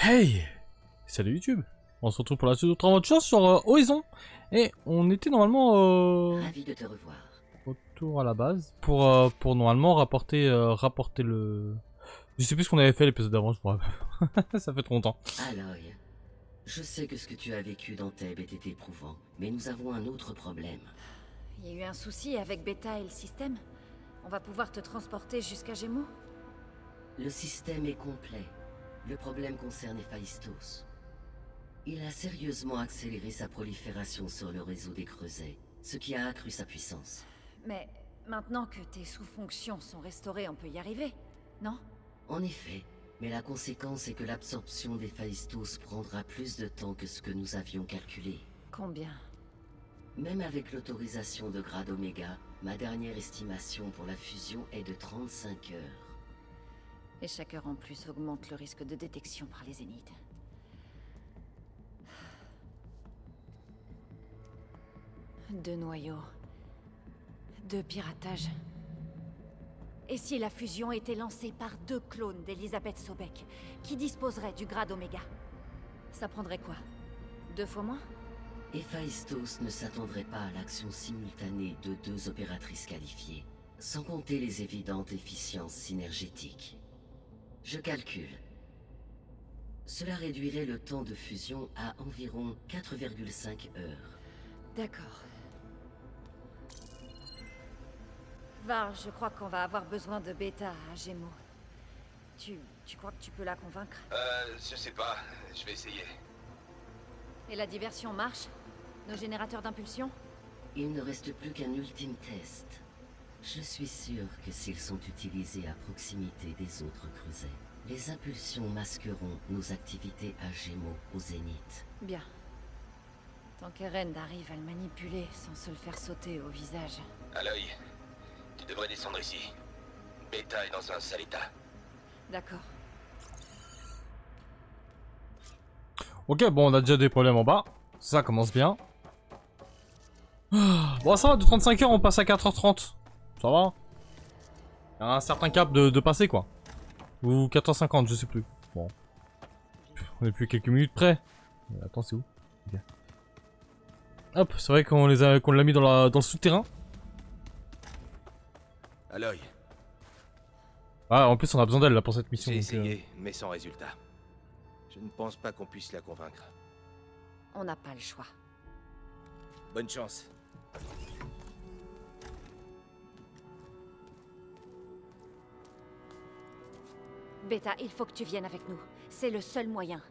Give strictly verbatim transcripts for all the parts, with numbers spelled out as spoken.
Hey! Salut YouTube! On se retrouve pour la suite de notre aventure sur euh, Horizon. Et on était normalement euh, Ravi de te revoir. autour à la base. Pour, euh, pour normalement rapporter, euh, rapporter le... Je sais plus ce qu'on avait fait l'épisode d'avant, je crois. Ça fait trop longtemps. Aloy, je sais que ce que tu as vécu dans Thèbes était éprouvant, mais nous avons un autre problème. Il y a eu un souci avec Beta et le système. On va pouvoir te transporter jusqu'à Gémeaux. Le système est complet. Le problème concerne Héphaïstos. Il a sérieusement accéléré sa prolifération sur le réseau des creusets, ce qui a accru sa puissance. Mais maintenant que tes sous-fonctions sont restaurées, on peut y arriver, non? En effet, mais la conséquence est que l'absorption d'Héphaïstos prendra plus de temps que ce que nous avions calculé. Combien? Même avec l'autorisation de grade Oméga, ma dernière estimation pour la fusion est de trente-cinq heures. Et chaque heure en plus augmente le risque de détection par les Zéniths. Deux noyaux. Deux piratages. Et si la fusion était lancée par deux clones d'Elisabeth Sobek, qui disposeraient du grade Oméga? Ça prendrait quoi? Deux fois moins? Héphaïstos ne s'attendrait pas à l'action simultanée de deux opératrices qualifiées, sans compter les évidentes efficiences synergétiques. Je calcule. Cela réduirait le temps de fusion à environ quatre virgule cinq heures. D'accord. Var, je crois qu'on va avoir besoin de Beta à Gémeaux. Tu... tu crois que tu peux la convaincre? Euh, je sais pas. Je vais essayer. Et la diversion marche? Nos générateurs d'impulsion? Il ne reste plus qu'un ultime test. Je suis sûr que s'ils sont utilisés à proximité des autres creusets, les impulsions masqueront nos activités à Gémeaux au Zénith. Bien. Tant qu'Eren arrive à le manipuler sans se le faire sauter au visage. Aloy, tu devrais descendre ici. Beta est dans un sale état. D'accord. Ok, bon, on a déjà des problèmes en bas. Ça commence bien. Bon, ça va, de trente-cinq heures, on passe à quatre heures trente. Ça va. Il y a un certain cap de, de passer, quoi. Ou quatre heures cinquante, je sais plus. Bon. On est plus quelques minutes près. Attends, c'est où? Okay. Hop, c'est vrai qu'on les a, qu'on l'a mis dans, la, dans le souterrain. Aloy, Ah, en plus, on a besoin d'elle là pour cette mission. j'ai donc, essayé, euh... mais sans résultat. Je ne pense pas qu'on puisse la convaincre. On n'a pas le choix. Bonne chance. Beta, il faut que tu viennes avec nous. C'est le seul moyen.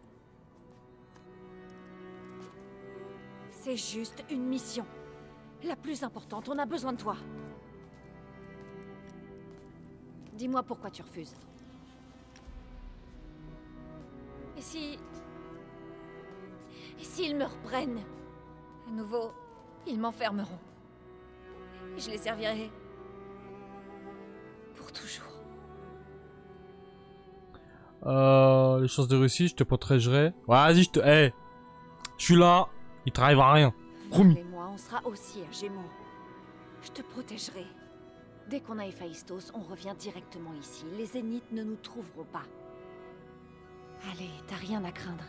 C'est juste une mission. La plus importante, on a besoin de toi. Dis-moi pourquoi tu refuses. Et si... Et s'ils me reprennent? À nouveau, ils m'enfermeront. Et je les servirai... pour toujours. Euh, les chances de réussite, je te protégerai. Ouais, vas-y, je te... Hey, je suis là. Il t'arrivera rien. Promis. Et moi, on sera aussi à Gémeaux. Je te protégerai. Dès qu'on a Héphaïstos, on revient directement ici. Les Zéniths ne nous trouveront pas. Allez, t'as rien à craindre.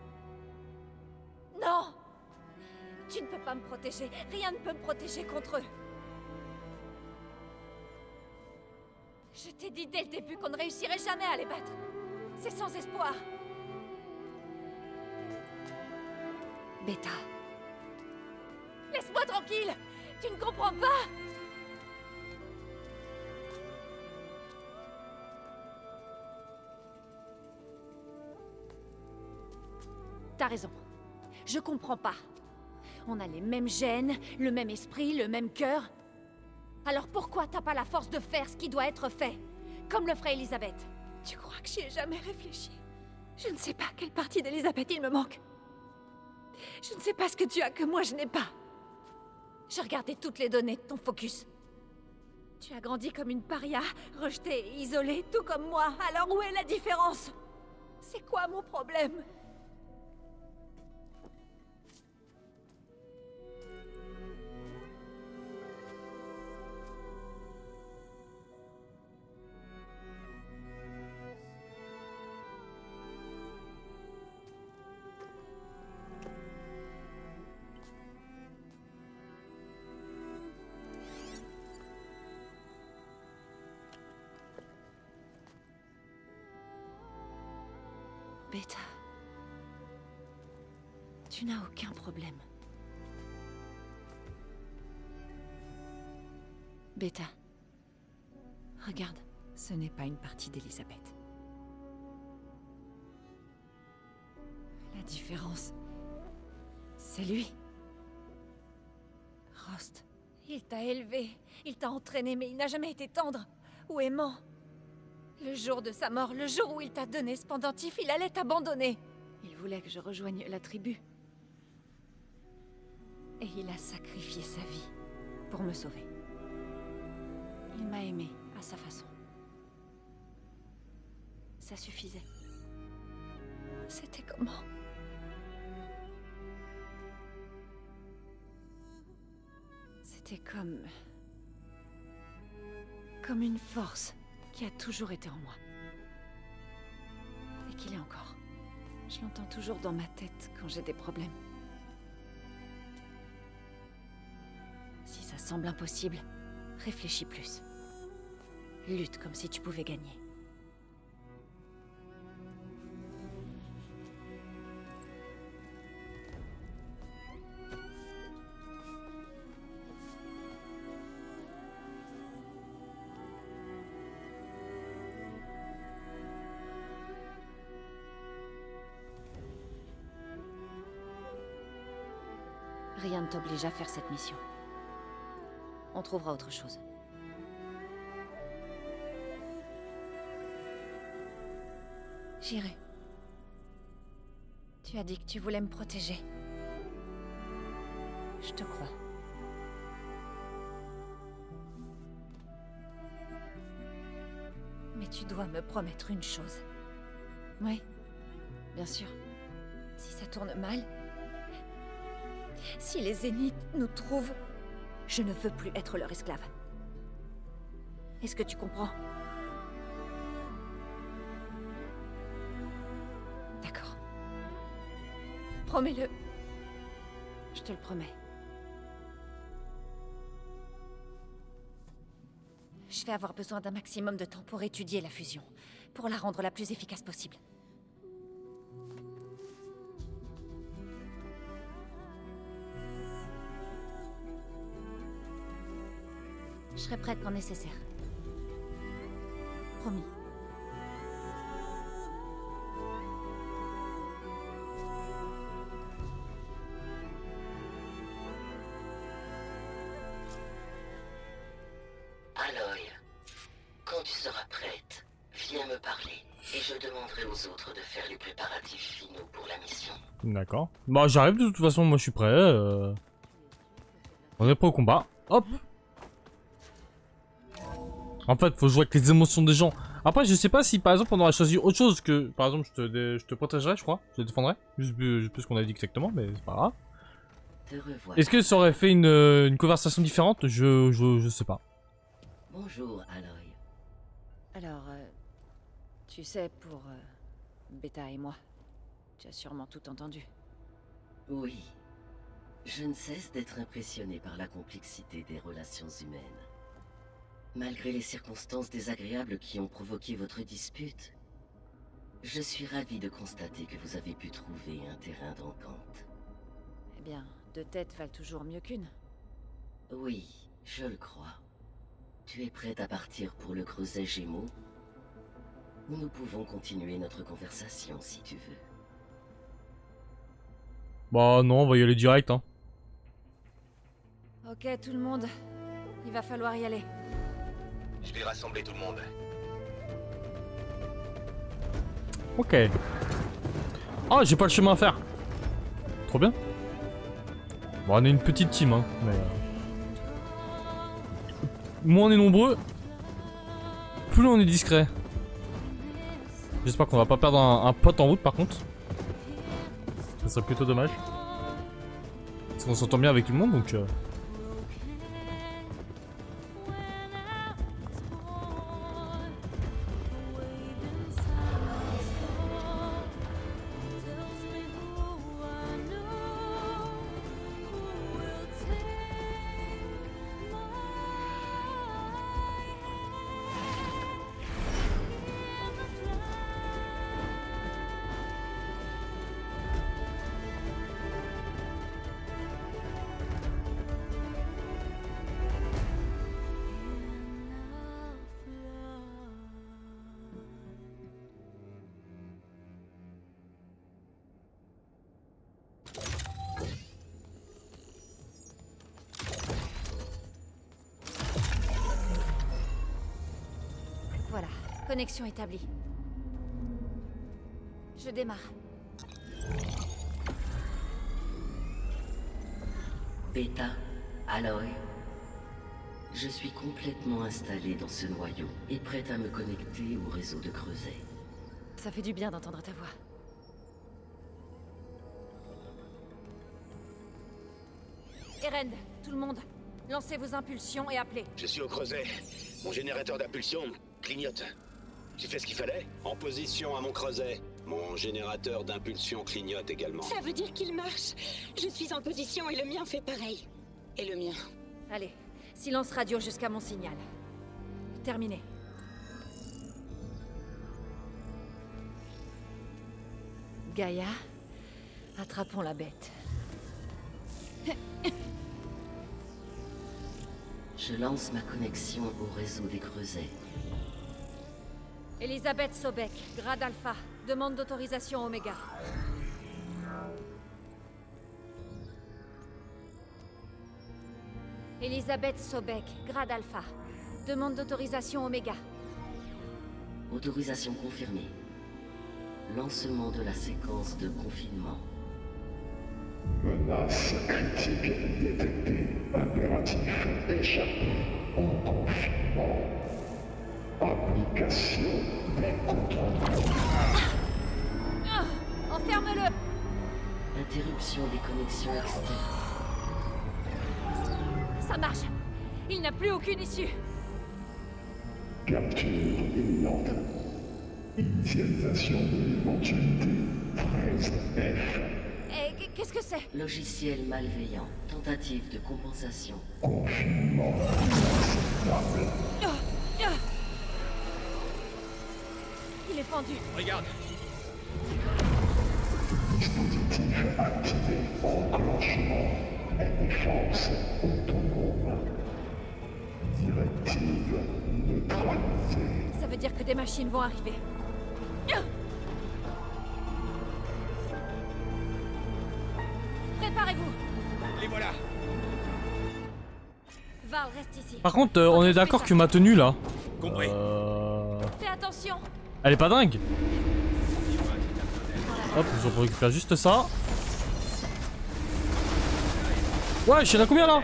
Non! Tu ne peux pas me protéger. Rien ne peut me protéger contre eux. Je t'ai dit dès le début qu'on ne réussirait jamais à les battre. C'est sans espoir. Beta. Laisse-moi tranquille! Tu ne comprends pas? T'as raison. Je comprends pas. On a les mêmes gènes, le même esprit, le même cœur. Alors pourquoi t'as pas la force de faire ce qui doit être fait? Comme le ferait Elisabeth. Tu crois que j'y ai jamais réfléchi? Je ne sais pas quelle partie d'Elisabeth il me manque. Je ne sais pas ce que tu as que moi je n'ai pas. J'ai regardé toutes les données de ton focus. Tu as grandi comme une paria, rejetée et isolée, tout comme moi. Alors où est la différence? C'est quoi mon problème? Beta. Tu n'as aucun problème. Beta. Regarde, ce n'est pas une partie d'Elisabeth. La différence, c'est lui. Rost. Il t'a élevé, il t'a entraîné, mais il n'a jamais été tendre ou aimant. Le jour de sa mort, le jour où il t'a donné ce pendentif, il allait t'abandonner. Il voulait que je rejoigne la tribu. Et il a sacrifié sa vie pour me sauver. Il m'a aimé à sa façon. Ça suffisait. C'était comment? C'était comme... comme une force qui a toujours été en moi. Et qu'il est encore. Je l'entends toujours dans ma tête quand j'ai des problèmes. Si ça semble impossible, réfléchis plus. Lutte comme si tu pouvais gagner. Rien ne t'oblige à faire cette mission. On trouvera autre chose. J'irai. Tu as dit que tu voulais me protéger. Je te crois. Mais tu dois me promettre une chose. Oui, bien sûr. Si ça tourne mal... Si les Zéniths nous trouvent, je ne veux plus être leur esclave. Est-ce que tu comprends? D'accord. Promets-le. Je te le promets. Je vais avoir besoin d'un maximum de temps pour étudier la fusion, pour la rendre la plus efficace possible. Je serai prête quand nécessaire. Promis. Aloy, quand tu seras prête, viens me parler et je demanderai aux autres de faire les préparatifs finaux pour la mission. D'accord. Bah j'arrive de toute façon, moi je suis prêt. Euh... On est prêt au combat. Hop. En fait, faut jouer avec les émotions des gens. Après, je sais pas si par exemple on aurait choisi autre chose que... Par exemple, je te, je te protégerais, je crois. Je te défendrais. Je sais plus, je sais plus ce qu'on a dit exactement, mais c'est pas grave. Est-ce que ça aurait fait une, une conversation différente? je, je, je sais pas. Bonjour, Aloy. Alors, euh, tu sais, pour euh, Beta et moi, tu as sûrement tout entendu. Oui. Je ne cesse d'être impressionné par la complexité des relations humaines. Malgré les circonstances désagréables qui ont provoqué votre dispute, je suis ravi de constater que vous avez pu trouver un terrain d'entente. Eh bien, deux têtes valent toujours mieux qu'une. Oui, je le crois. Tu es prête à partir pour le creuset Gémeaux? Ou nous pouvons continuer notre conversation si tu veux. Bah non, on va y aller direct, hein. Ok, tout le monde. Il va falloir y aller. Je vais rassembler tout le monde. Ok. Ah, j'ai pas le chemin à faire. Trop bien. Bon, on est une petite team, hein, mais... Moins on est nombreux, plus on est discret. J'espère qu'on va pas perdre un, un pote en route, par contre. Ça serait plutôt dommage. Parce qu'on s'entend bien avec tout le monde, donc... Euh... Connexion établie. Je démarre. Beta, Aloy. Je suis complètement installé dans ce noyau et prête à me connecter au réseau de Creuset. Ça fait du bien d'entendre ta voix. Eren, tout le monde, lancez vos impulsions et appelez. Je suis au creuset. Mon générateur d'impulsion clignote. J'ai fait ce qu'il fallait. En position à mon creuset. Mon générateur d'impulsion clignote également. Ça veut dire qu'il marche. Je suis en position et le mien fait pareil. Et le mien. Allez, silence radio jusqu'à mon signal. Terminé. Gaïa, attrapons la bête. Je lance ma connexion au réseau des Creusets. Elisabeth Sobek, grade alpha. Demande d'autorisation Oméga. Elisabeth Sobek, grade alpha. Demande d'autorisation Oméga. Autorisation confirmée. Lancement de la séquence de confinement. Menace critique détectée. Impératif échappé en confinement. Application des contrôles. Ah, enferme-le! Interruption des connexions externes. Ça marche. Il n'a plus aucune issue. Capture imminente. Initialisation de l'éventualité treize F. Et qu'est-ce que c'est? Logiciel malveillant. Tentative de compensation. Confinement inacceptable. Ah, ah. Il est fendu. Regarde. Dispositif activé. Enclenchement. Défense autonome. Directive neutralisée. Ça veut dire que des machines vont arriver. Ah. Préparez-vous. Les voilà. Val, reste ici. Par contre, euh, on est d'accord que ma tenue là. Compris. Euh... Fais attention. Elle est pas dingue. Hop, je récupère juste ça. Ouais, je suis à combien là?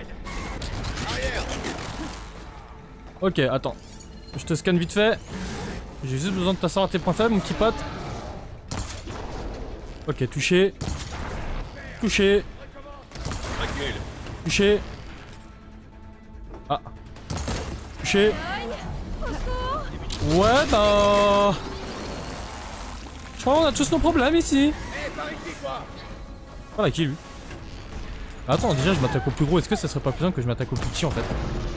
Ok, attends. Je te scanne vite fait. J'ai juste besoin de ta savoir tes points faibles, mon petit pote. Ok, touché. Touché. Touché. Ah. Touché. Ouais, bah... Je crois qu'on a tous nos problèmes ici. Voilà, qui lui? Attends, déjà je m'attaque au plus gros, est-ce que ça serait pas plus simple que je m'attaque au plus petit en fait?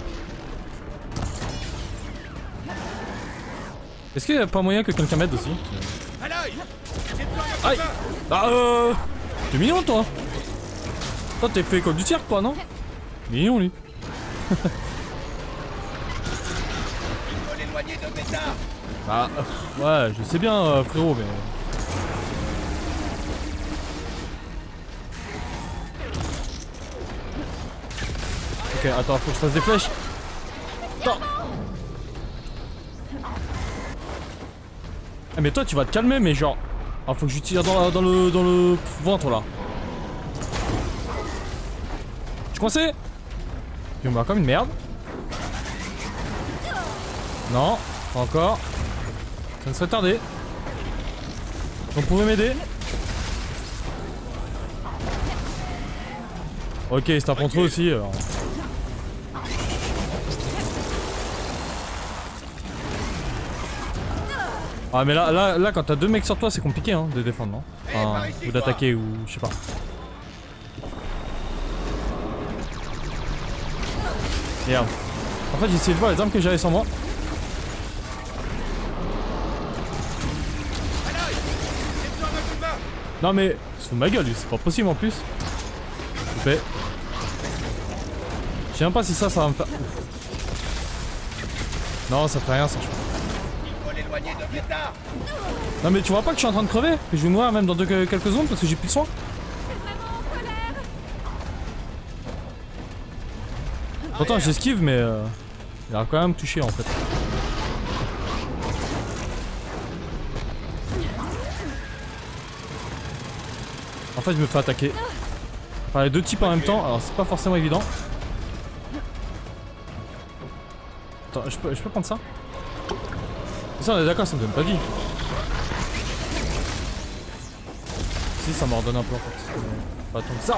Est-ce qu'il y a pas moyen que quelqu'un m'aide aussi? Aïe! Ah euh... T'es mignon toi! Toi t'es fait comme du cirque toi, non? Mignon lui! Bah ouais, je sais bien euh, frérot, mais... Ok, attends, faut que je fasse des flèches. Attends. Ah mais toi tu vas te calmer, mais genre... Ah, faut que je tire dans, la, dans le dans le ventre là. Je suis coincé. Il me voit comme une merde. Non, pas encore. Ça ne serait tardé. Vous pouvez m'aider? Ok, c'est un contre eux aussi alors. Ah mais là, là, là quand t'as deux mecs sur toi c'est compliqué hein, de défendre non? Enfin, ou d'attaquer ou je sais pas. Merde. En fait j'ai essayé de voir les armes que j'avais sur moi. Non mais, se fout de ma gueule lui, c'est pas possible en plus. Je fais. Je sais même pas si ça, ça va me faire... Ouf. Non ça fait rien ça je crois. Non mais tu vois pas que je suis en train de crever? Que je vais mourir même dans deux, quelques secondes parce que j'ai plus de soin? Pourtant j'esquive mais euh, il a quand même touché en fait. En fait, je me fais attaquer par les deux types en même temps, alors c'est pas forcément évident. Attends, je peux, je peux prendre ça? Ça, on est d'accord, ça me donne pas de vie. Si, ça m'en redonne un peu en fait. Pas tant que ça.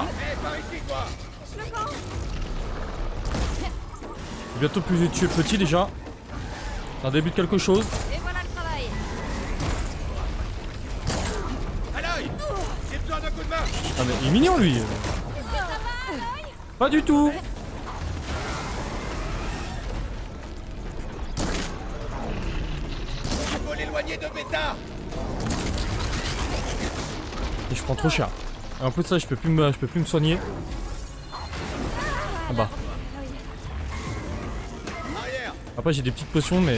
Bientôt plus de tuer petit déjà. C'est un début de quelque chose. Et voilà le travail. Ah mais il est mignon lui. Pas du tout. Il faut l'éloigner de Beta. Et je prends trop cher. Et en plus de ça, je peux plus me, je peux plus me soigner. Ah bah. Après j'ai des petites potions mais.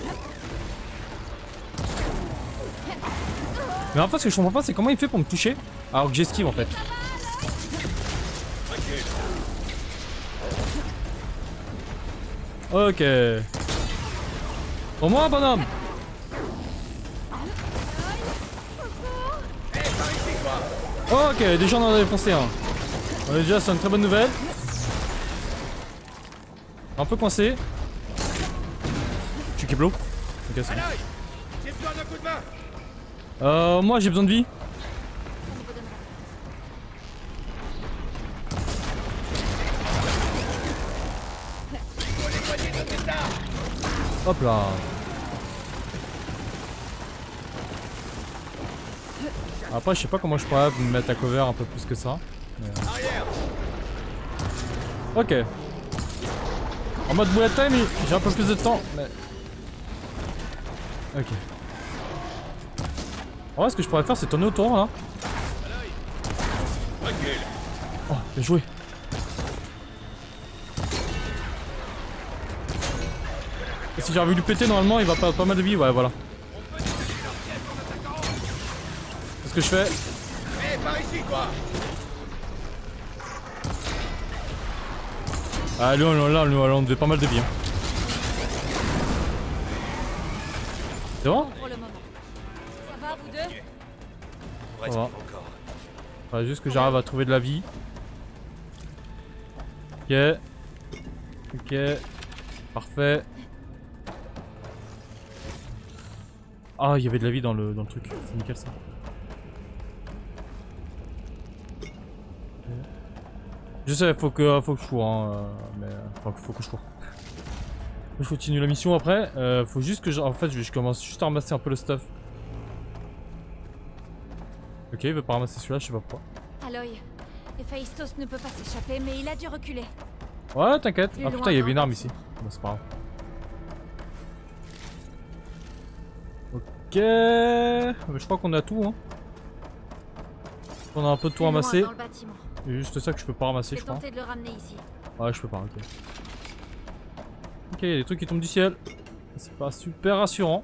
Mais en fait ce que je comprends pas c'est comment il fait pour me toucher alors que j'esquive en fait. Ok. Au moins bonhomme. Ok, déjà on en a défoncé un. On est déjà sur une très bonne nouvelle. Un peu coincé. Tu Keblo. Ok, c'est bon. J'ai besoin d'un coup de main. Euh, moi j'ai besoin de vie. Hop là. Après je sais pas comment je pourrais me mettre à cover un peu plus que ça. Mais... Ok. En mode bullet time, j'ai un peu plus de temps. Mais... Ok. En vrai ce que je pourrais faire c'est tourner autour là. Oh, bien joué. Et si j'avais voulu péter normalement il va perdre pas mal de vie, ouais voilà. C'est ce que je fais. Eh, par ici quoi. Ah lui on, là, on, on, on devait pas mal de vie. Hein. C'est bon? Pour le moment. Ça va, vous deux? Ça va. Faudrait juste que j'arrive à trouver de la vie. Ok. Ok. Parfait. Ah, il y avait de la vie dans le, dans le truc. C'est nickel ça. Je sais, faut que, faut que je cours, hein, euh, mais enfin, faut que je cours. Je continue la mission après. Euh, faut juste que je, en fait, je, je commence juste à ramasser un peu le stuff. Ok, il veut pas ramasser celui-là, je sais pas pourquoi. Aloy, Héphaïstos ne peut pas s'échapper, mais il a dû reculer. Ouais, t'inquiète. Plus Ah loin putain, il y avait dans une le arme ici. bâtiment. Bon, c'est pas grave. Ok. Je crois qu'on a tout, hein. On a un peu de tout Plus loin ramassé. dans le bâtiment. C'est juste ça que je peux pas ramasser, J'ai je crois. tenté de le ramener ici. Ouais, je peux pas, ok. Ok, il y a des trucs qui tombent du ciel. C'est pas super rassurant.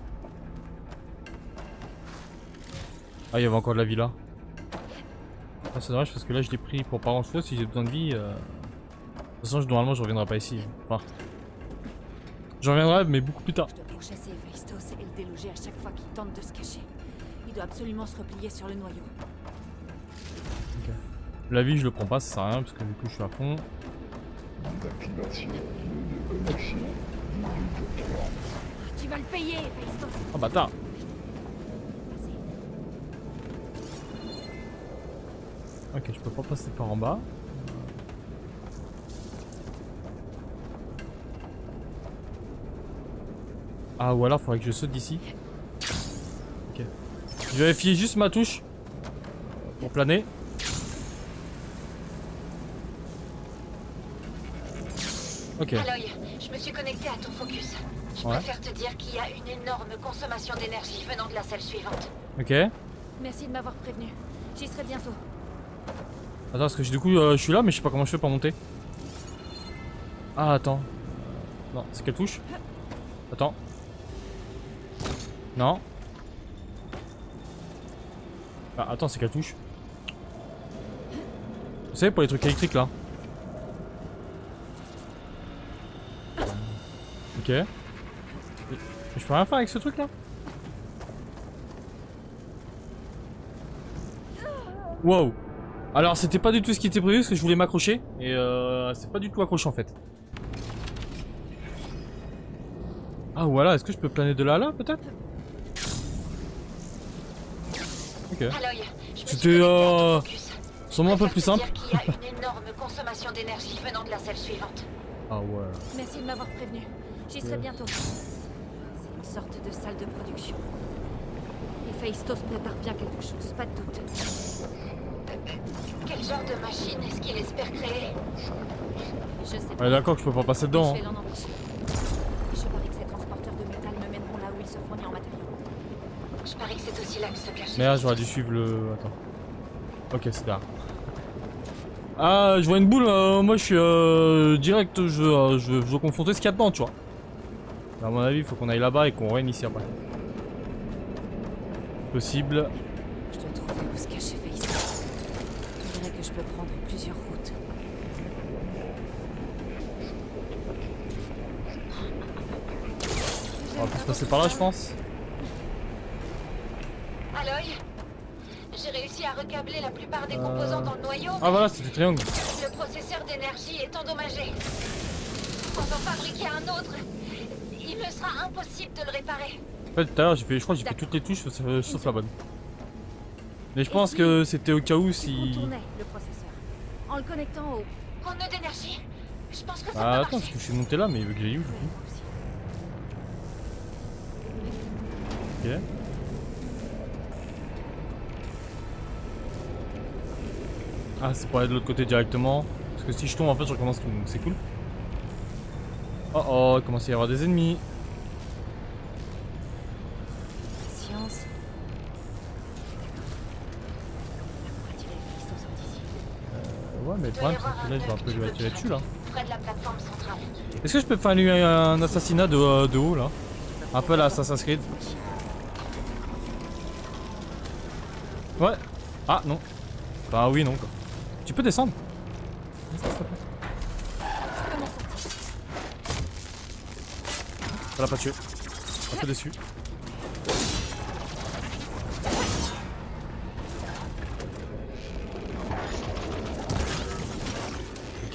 Ah, il y avait encore de la vie là. Ah, c'est dommage parce que là je l'ai pris pour pas grand chose. Si j'ai besoin de vie. Euh... De toute façon, je, normalement, je reviendrai pas ici. Enfin. Je reviendrai, mais beaucoup plus tard. Je dois pourchasser Héphaïstos et le déloger à chaque fois qu'il tente de se cacher. Il doit absolument se replier sur le noyau. Ok. La vie, je le prends pas, ça sert à rien parce que du coup, je suis à fond. D'activation de connexion. Tu vas le payer, Héphaïstos. Oh bâtard! Ok, je peux pas passer par en bas. Ah, ou alors faudrait que je saute d'ici. Ok. Je vais vérifier juste ma touche pour planer. Ok. Aloy, je me suis connecté à ton focus. Je Ouais. préfère te dire qu'il y a une énorme consommation d'énergie venant de la salle suivante. Ok. Merci de m'avoir prévenu. J'y serai bientôt. Attends, parce que du coup, euh, je suis là, mais je sais pas comment je fais pour monter. Ah, attends. Non, c'est quelle touche? Attends. Non. Ah, attends, c'est quelle touche? Vous savez, pour les trucs électriques là. Ok. Et je peux rien faire avec ce truc là? Wow. Alors c'était pas du tout ce qui était prévu parce que je voulais m'accrocher. Et euh, c'est pas du tout accroché en fait. Ah voilà, est-ce que je peux planer de là à là peut-être? Ok. C'était euh, sûrement un peu plus simple. Il y a une énorme consommation d'énergie venant de la salle suivante. Ah ouais. Merci de m'avoir prévenu. J'y serai bientôt. C'est une sorte de salle de production. Héphaïstos prépare bien quelque chose, pas de doute. Quel genre de machine est-ce qu'il espère créer? Je sais pas. Ouais, d'accord que je peux pas passer dedans. Je vais l'en empêcher. Je parie que ces transporteurs de métal me mèneront là où il se fournit en matériaux. Je parie que c'est aussi là que se cache. Merde, j'aurais dû suivre le... Attends. Ok, c'est là. Ah, je vois une boule, euh, moi je suis euh, direct, je, euh, je, je veux confronter ce qu'il y a dedans, tu vois. À mon avis, il faut qu'on aille là-bas et qu'on réinitie après. Possible. Je dois trouver où se cache Héphaïstos. Je dirais que je peux prendre plusieurs routes. On va plus passer par là, je pense. Aloy, j'ai réussi à recabler la plupart des composants dans le noyau. Ah voilà, c'était triangle. Le processeur d'énergie est endommagé. Quand on fabriquer un autre, il me sera impossible de le réparer. En fait, tout à l'heure, j'ai fait, je crois que j'ai fait toutes les touches sauf, sauf la bonne. Mais je pense que c'était au cas où si... On tournait le processeur en le connectant au... En nœud d'énergie. Je pense que ça Ah peut attends, marcher. parce que je suis monté là, mais il veut que j'aille où du coup? Ok. Ah, c'est pour aller de l'autre côté directement. Parce que si je tombe, en fait, je recommence tout. Donc c'est cool. Oh oh, il commence à y avoir des ennemis. Science. On va tirer Héphaïstos en d'ici. Euh, ouais, mais le problème, c'est que là, je vais un peu lui attirer dessus là. Près de la plateforme centrale. Est-ce que je peux faire lui un assassinat de, euh, de haut là? Un peu à la Assassin's Creed. Ouais. Ah non. Bah oui, non quoi. Tu peux descendre? Ça l'a pas tué. Un peu déçu. Ok.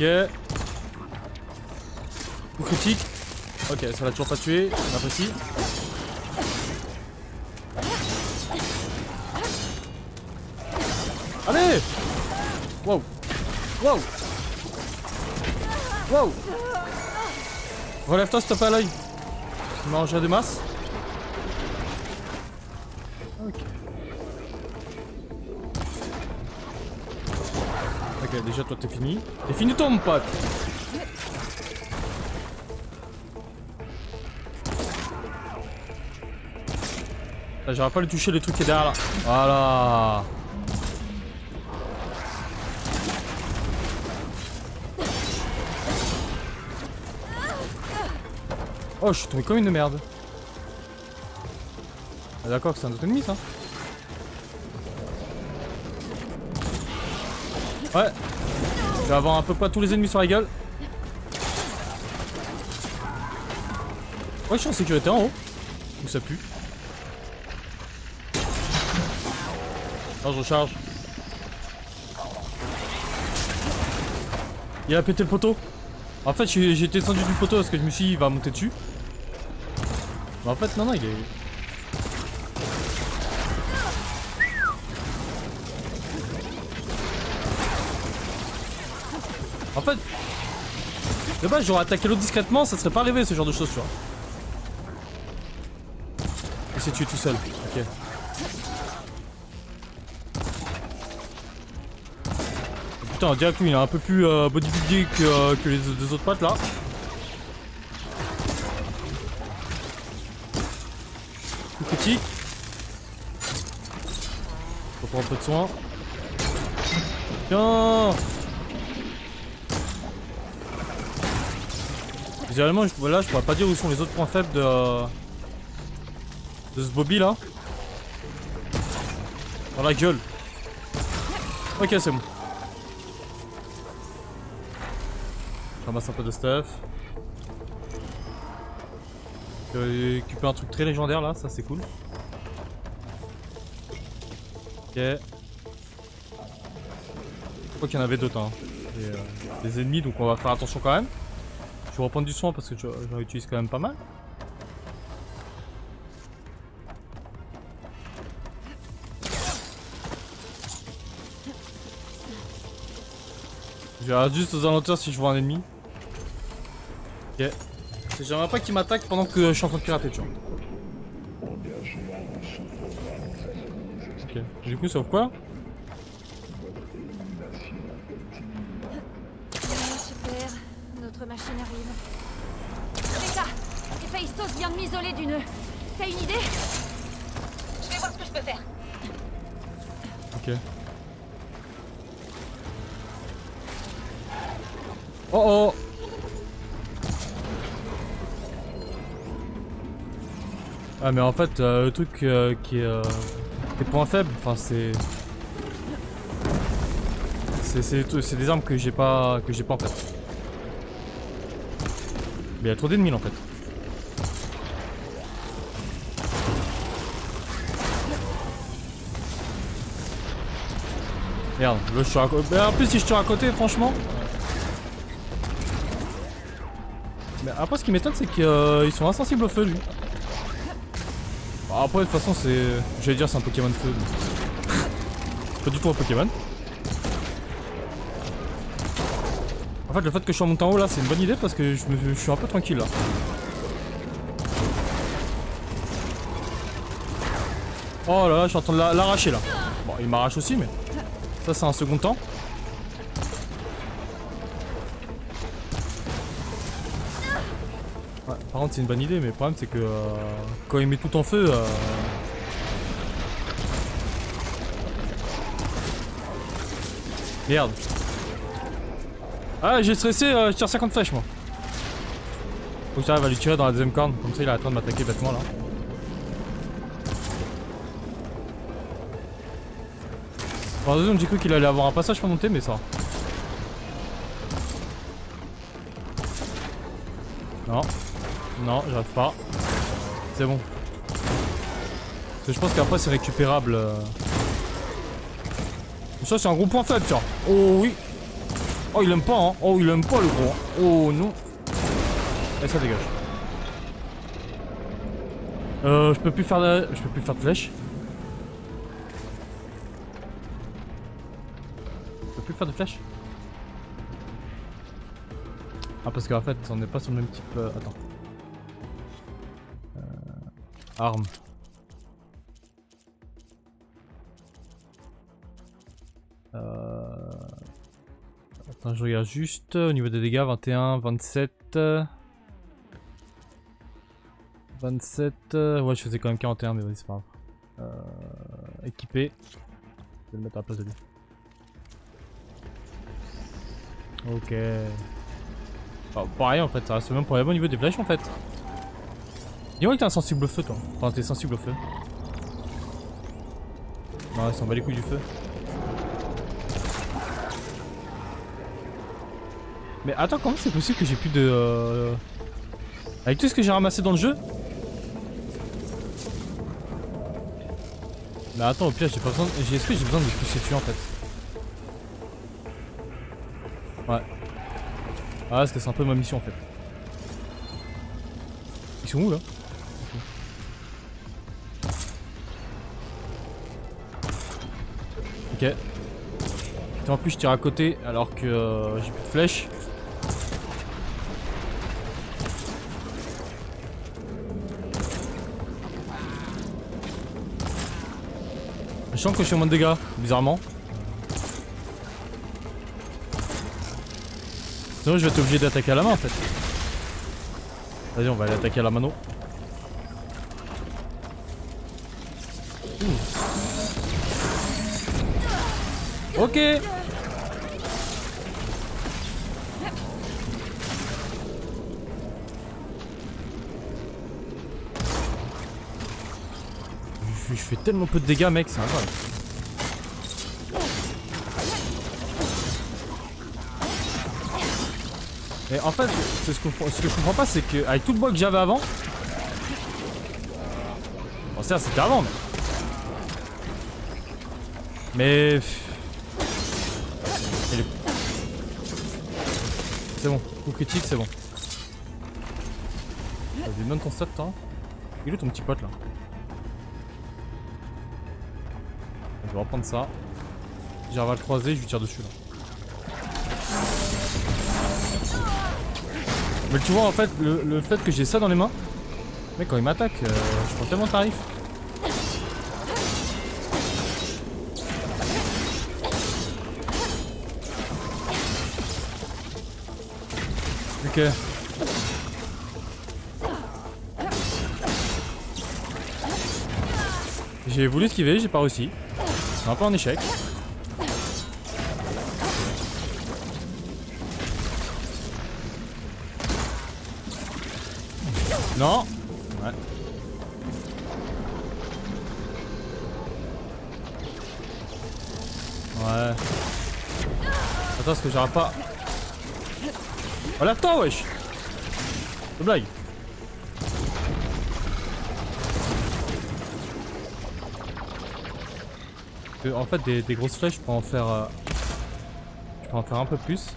Coup critique. Ok, ça l'a toujours pas tué. On apprécie. Allez! Wow! Wow! Wow! Relève-toi, stop à l'œil. Tu m'as mangé de masse. Ok. Ok, déjà toi t'es fini. T'es fini toi mon pote! Là, j'aurais pas le toucher le truc qui est derrière là. Voilà! Oh, je suis tombé comme une merde. Ah, d'accord que c'est un autre ennemi ça. Ouais. Je vais avoir à peu près tous les ennemis sur la gueule. Ouais, je suis en sécurité en haut. Où ça pue. Non, je recharge. Il a pété le poteau. En fait, j'ai été descendu du poteau parce que je me suis dit, il va monter dessus. Mais en fait, non, non, il est... En fait... De base, j'aurais attaqué l'autre discrètement, ça serait pas arrivé ce genre de choses, tu vois. Il s'est tué tout seul, ok. Putain, on dirait que lui, il est un peu plus euh, bodybuildé que, euh, que les deux autres potes là. Coup critique. Faut prendre un peu de soin. Tiens. Visuellement, je, voilà, je pourrais pas dire où sont les autres points faibles de, euh, de ce Bobby là. Dans la gueule. Ok, c'est bon. Je ramasse un peu de stuff. J'ai récupéré un truc très légendaire là, ça c'est cool. Ok. Je crois qu'il y en avait d'autres, hein. Et, euh, des ennemis, donc on va faire attention quand même. Je vais reprendre du soin parce que j'en utilise quand même pas mal. Je regarde juste aux alentours si je vois un ennemi. Ok. J'aimerais pas qu'il m'attaque pendant que je suis en train de pirater, tu vois. Ok. Du coup, sauf quoi? Super. Notre machine arrive. C'est ça. Héphaïstos vient de m'isoler du nœud. T'as une idée? Je vais voir ce que je peux faire. Ok. Oh oh! Ah mais en fait euh, le truc euh, qui est euh, les points faibles, enfin c'est c'est c'est des armes que j'ai pas que j'ai pas en fait. Mais il y a trop d'ennemis en fait. Merde, là je suis à côté. En plus si je tire à côté franchement. Mais après ce qui m'étonne c'est qu'ils euh, sont insensibles au feu lui. Bon, après de toute façon c'est... J'allais dire c'est un Pokémon feu. Mais... c'est pas du tout un Pokémon. En fait le fait que je sois monté en haut là c'est une bonne idée parce que je, me... je suis un peu tranquille là. Oh là là je suis en train de l'arracher là. Bon il m'arrache aussi mais... Ça c'est un second temps. Ouais, par contre c'est une bonne idée mais le problème c'est que euh, quand il met tout en feu euh... Merde. Ah j'ai stressé, euh, je tire cinquante flèches moi. Faut que j'arrive à lui tirer dans la deuxième corne, comme ça il est en train de m'attaquer bêtement là. Bon, la deuxième j'ai cru qu'il allait avoir un passage pour monter mais ça. Non. Non, j'arrive pas. C'est bon. Parce que je pense qu'après c'est récupérable. Euh... Ça c'est un gros point faible tiens. Oh oui. Oh il aime pas hein. Oh il aime pas le gros. Oh non. Et ça dégage. Euh je peux plus faire de. Je peux plus faire de flèche. Je peux plus faire de flèche. Ah parce qu'en fait on n'est pas sur le même type. Euh... Attends. Arme. Euh... Attends, je regarde juste au niveau des dégâts, vingt et un, vingt-sept. vingt-sept. Ouais, je faisais quand même quarante et un, mais vas-y, c'est pas grave. Euh... Équipé. Je vais le mettre à la place de lui. Ok. Oh, pareil en fait, ça reste même pour les bons niveau des flèches en fait. Dis-moi que t'es insensible au feu toi. Enfin t'es sensible au feu. Non, il s'en bat les couilles du feu. Mais attends, comment c'est possible que j'ai plus de... Euh... Avec tout ce que j'ai ramassé dans le jeu. Mais attends, au pire j'ai pas besoin... De... Est-ce que j'ai besoin de plus les tuer en fait? Ouais. Ah parce que c'est un peu ma mission en fait. Ils sont où là? Ok. Et en plus je tire à côté alors que euh, j'ai plus de flèches. Je sens que je fais moins de dégâts, bizarrement. Sinon je vais être obligé d'attaquer à la main en fait. Vas-y on va aller attaquer à la mano. Ok. Je, je fais tellement peu de dégâts mec, c'est incroyable. Et en fait, ce que, ce que je comprends pas c'est que avec tout le bois que j'avais avant. Bon ça c'était avant mais... Mais... Il est... C'est bon, coup critique, c'est bon. Vas-y, donne ton stat, toi. Il est où ton petit pote là? Je vais reprendre ça. J'arrive à le croiser, je lui tire dessus là. Mais tu vois, en fait, le, le fait que j'ai ça dans les mains, mec, quand il m'attaque, euh, je prends tellement de tarif. Ok. J'ai voulu esquiver, j'ai pas réussi. C'est un peu un échec. Non. Ouais. Ouais. Attends, parce que j'arrive pas... Oh, lève-toi, wesh. C'est blague. En fait, des, des grosses flèches, je peux en faire... Euh... Je peux en faire un peu plus.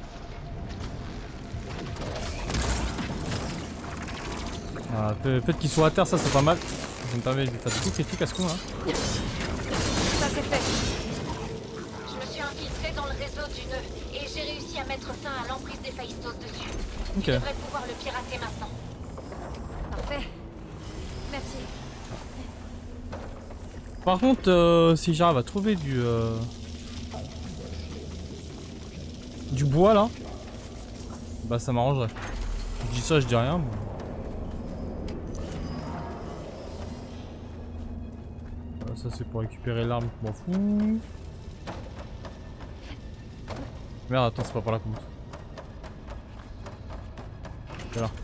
Ah, le fait qu'il soit à terre, ça c'est pas mal. Ça me permet de faire des coups critiques à ce con là. Ça c'est fait. Je me suis infiltré dans le réseau du nœud et j'ai réussi à mettre fin à l'emprise des Phaistos dessus. Ok. Je devrais pouvoir le pirater maintenant. Parfait. Merci. Par contre, euh, si j'arrive à trouver du... Euh... du bois là, bah ça m'arrangerait. Je dis ça, je dis rien. Mais... ça c'est pour récupérer l'arme, je m'en fous. Merde, attends, c'est pas par là qu'on monte. C'est là.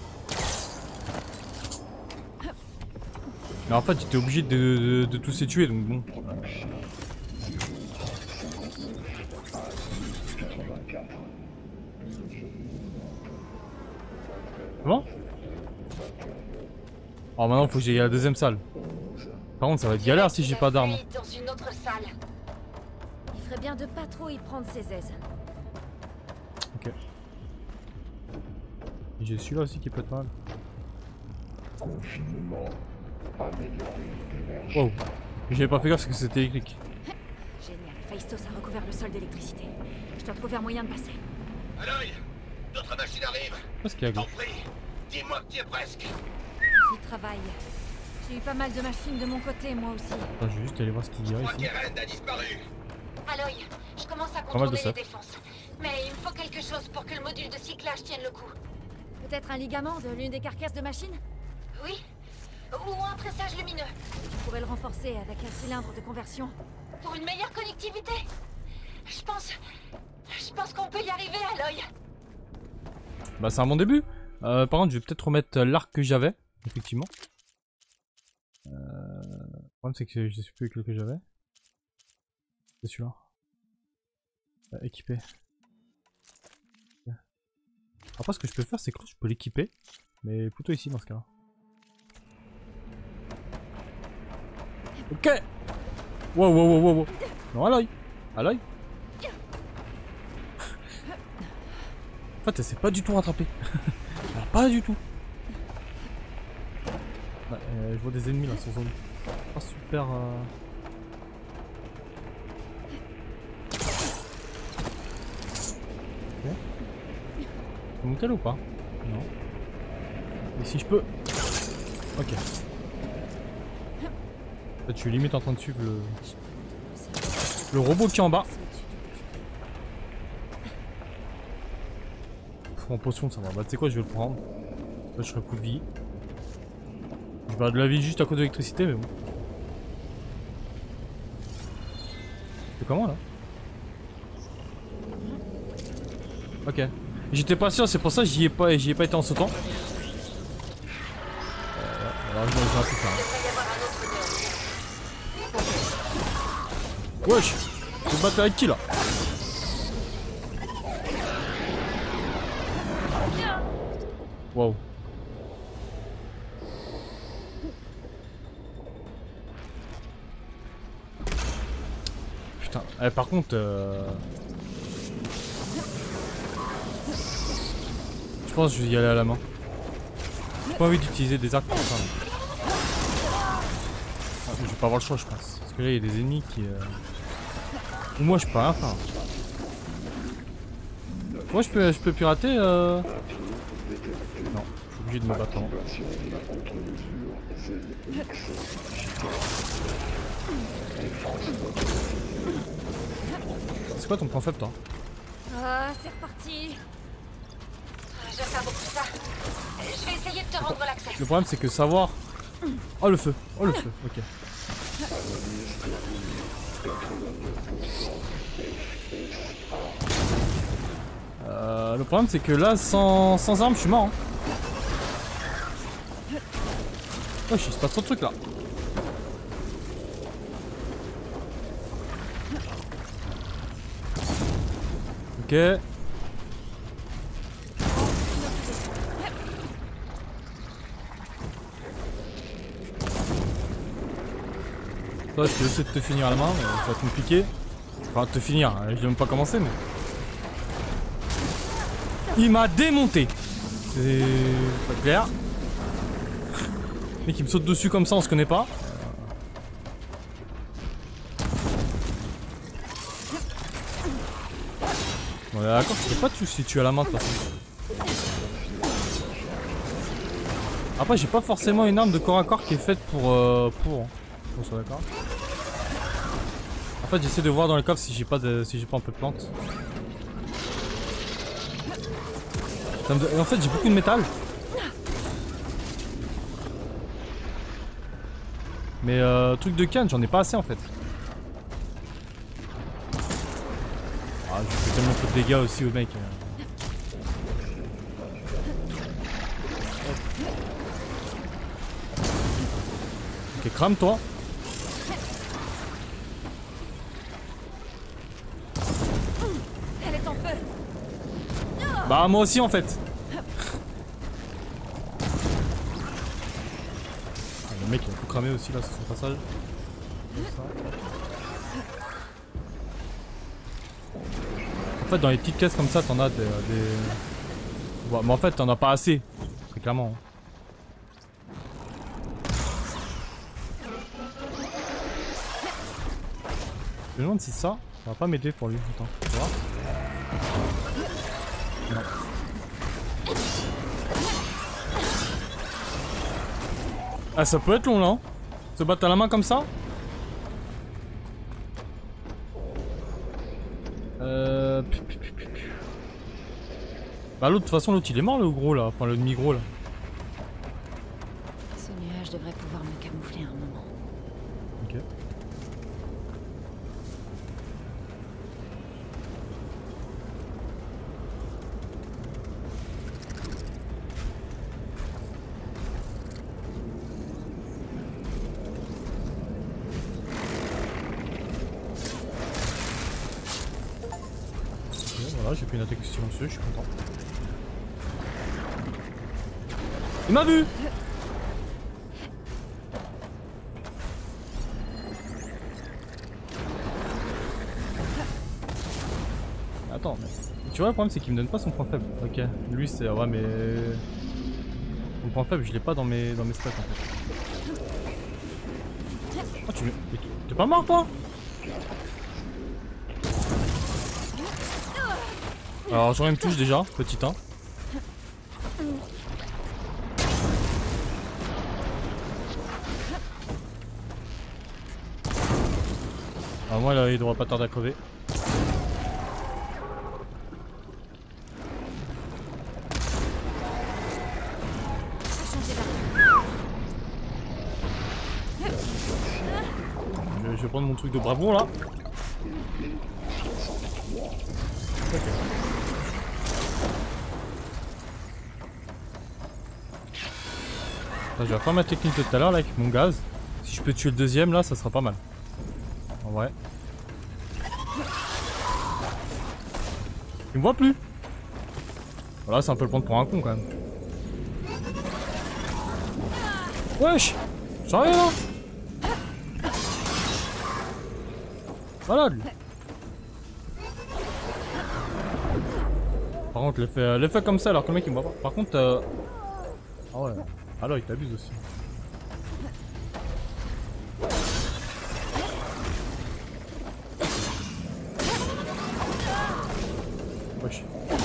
Mais en fait, tu étais obligé de, de, de tous les tuer, donc bon. Bon. Alors maintenant, faut que j'aille à la deuxième salle. Par contre, ça va être galère si j'ai pas d'armes. Dans une autre salle. Il ferait bien de pas trop y prendre ses aises. Ok. J'ai celui-là aussi qui peut être mal. Confinement. Améliorer l'énergie. Wow. J'avais pas fait gaffe parce que c'était électrique. Génial. Phaistos a recouvert le sol d'électricité. Je dois trouver un moyen de passer. Aloy, d'autres machines arrivent. Qu'est-ce qu'il y a, T'en gros? prie, dis-moi que tu es presque. J'y travaille. J'ai eu pas mal de machines de mon côté, moi aussi. Attends, je vais juste aller voir ce qu'il y a Je crois ici. qu'Eren a disparu. Aloy, je commence à Pas mal de contourner ça. les défenses. Mais il me faut quelque chose pour que le module de cyclage tienne le coup. Peut-être un ligament de l'une des carcasses de machine? Oui. Ou un pressage lumineux. Je pourrais le renforcer avec un cylindre de conversion. Pour une meilleure connectivité. Je pense... Je pense qu'on peut y arriver, Aloy. Bah, c'est un bon début. Euh, par contre, je vais peut-être remettre l'arc que j'avais, effectivement. Euh... Le problème, c'est que je sais plus lequel que j'avais. C'est celui-là. Euh, équipé. Après, ce que je peux faire, c'est que je peux l'équiper. Mais plutôt ici, dans ce cas-là. Ok. Wow, wow, wow, wow, wow. Non, à l'œil. À l'œil. En fait, elle s'est pas du tout rattrapée. Alors, pas du tout. Ouais, euh, je vois des ennemis là sur zone. Pas super. Euh... Ok. Je peux monter là ou pas? Non. Et si je peux. Ok. Là, je suis limite en train de suivre le. Le robot qui est en bas. En potion, ça va. Bah, tu sais quoi, je vais le prendre. Là, je serai coup de vie. Je vais avoir de la vie juste à cause de l'électricité, mais bon. C'est comment là? Ok. J'étais pas sûr, c'est pour ça que j'y ai pas, j'y ai pas été en sautant. Euh, alors, je vais un peu faire. Wesh! Je vais me battre avec qui là? Wow. Putain, eh, par contre, euh... pense que je vais y aller à la main. J'ai pas envie d'utiliser des arcs pour ça. Ah, je vais pas avoir le choix je pense. Parce que là il y a des ennemis qui... Euh... Ou moi je peux rien faire. Moi je peux, je peux pirater euh... Non, je suis obligé de me battre avant. C'est quoi ton point faible toi? Ah, c'est reparti. J'aime pas beaucoup ça. Je vais essayer de te rendre l'accès. Le problème c'est que savoir... Oh le feu, oh le feu, ok. Euh, le problème c'est que là sans, sans arme je suis mort. Hein. Oh je sais pas trop de trucs là. Ok. Toi je peux essayer de te finir à la main mais ça va être compliqué. Enfin de te finir, je vais même pas commencer mais... Il m'a démonté. C'est pas clair. Le mec il me saute dessus comme ça, on se connaît pas. Bon d'accord, je peux pas te si tu es à la main de toute façon. Après j'ai pas forcément une arme de corps à corps qui est faite pour... Euh, pour... On soit d'accord. En fait j'essaie de voir dans le coffre si j'ai pas de, si j'ai pas un peu de plantes. En fait j'ai beaucoup de métal. Mais euh, truc de canne j'en ai pas assez en fait. Ah je fais tellement peu de dégâts aussi au mec. Ok crame toi. Elle est en feu. Bah moi aussi en fait. Ah, le mec il a tout cramé aussi là sur son passage. En fait dans les petites caisses comme ça t'en as des... des... Bon, mais en fait t'en as pas assez. Très clairement. Je me demande si ça, ça va pas m'aider pour lui. Attends, tu vois. Non. Ah ça peut être long là hein. Se battre à la main comme ça. Euh... Bah l'autre de toute façon l'autre il est mort le gros là. Enfin le demi gros là. Ce nuage devrait pouvoir me camoufler un moment. Ok. Voilà, j'ai pris une attaque silencieuse, je suis content. Il m'a vu! Attends, mais... Tu vois le problème c'est qu'il me donne pas son point faible. Ok, lui c'est... Ouais mais... Mon point faible je l'ai pas dans mes, dans mes stats en fait. Oh tu me... T'es pas mort toi? Alors j'aurais une touche déjà, petit un. Alors moi là il devrait pas tarder à crever. Je, je vais prendre mon truc de bravoure là. Ok. Je vais refaire ma technique de tout à l'heure là avec mon gaz. Si je peux tuer le deuxième là, ça sera pas mal. En vrai. Il me voit plus. Voilà, c'est un peu le prendre pour un con quand même. Wesh! J'arrive là! Voilà lui. Par contre, l'effet l'effet comme ça alors que le mec il me voit pas. Par contre, euh... ah ouais, alors il t'abuse aussi. Wesh.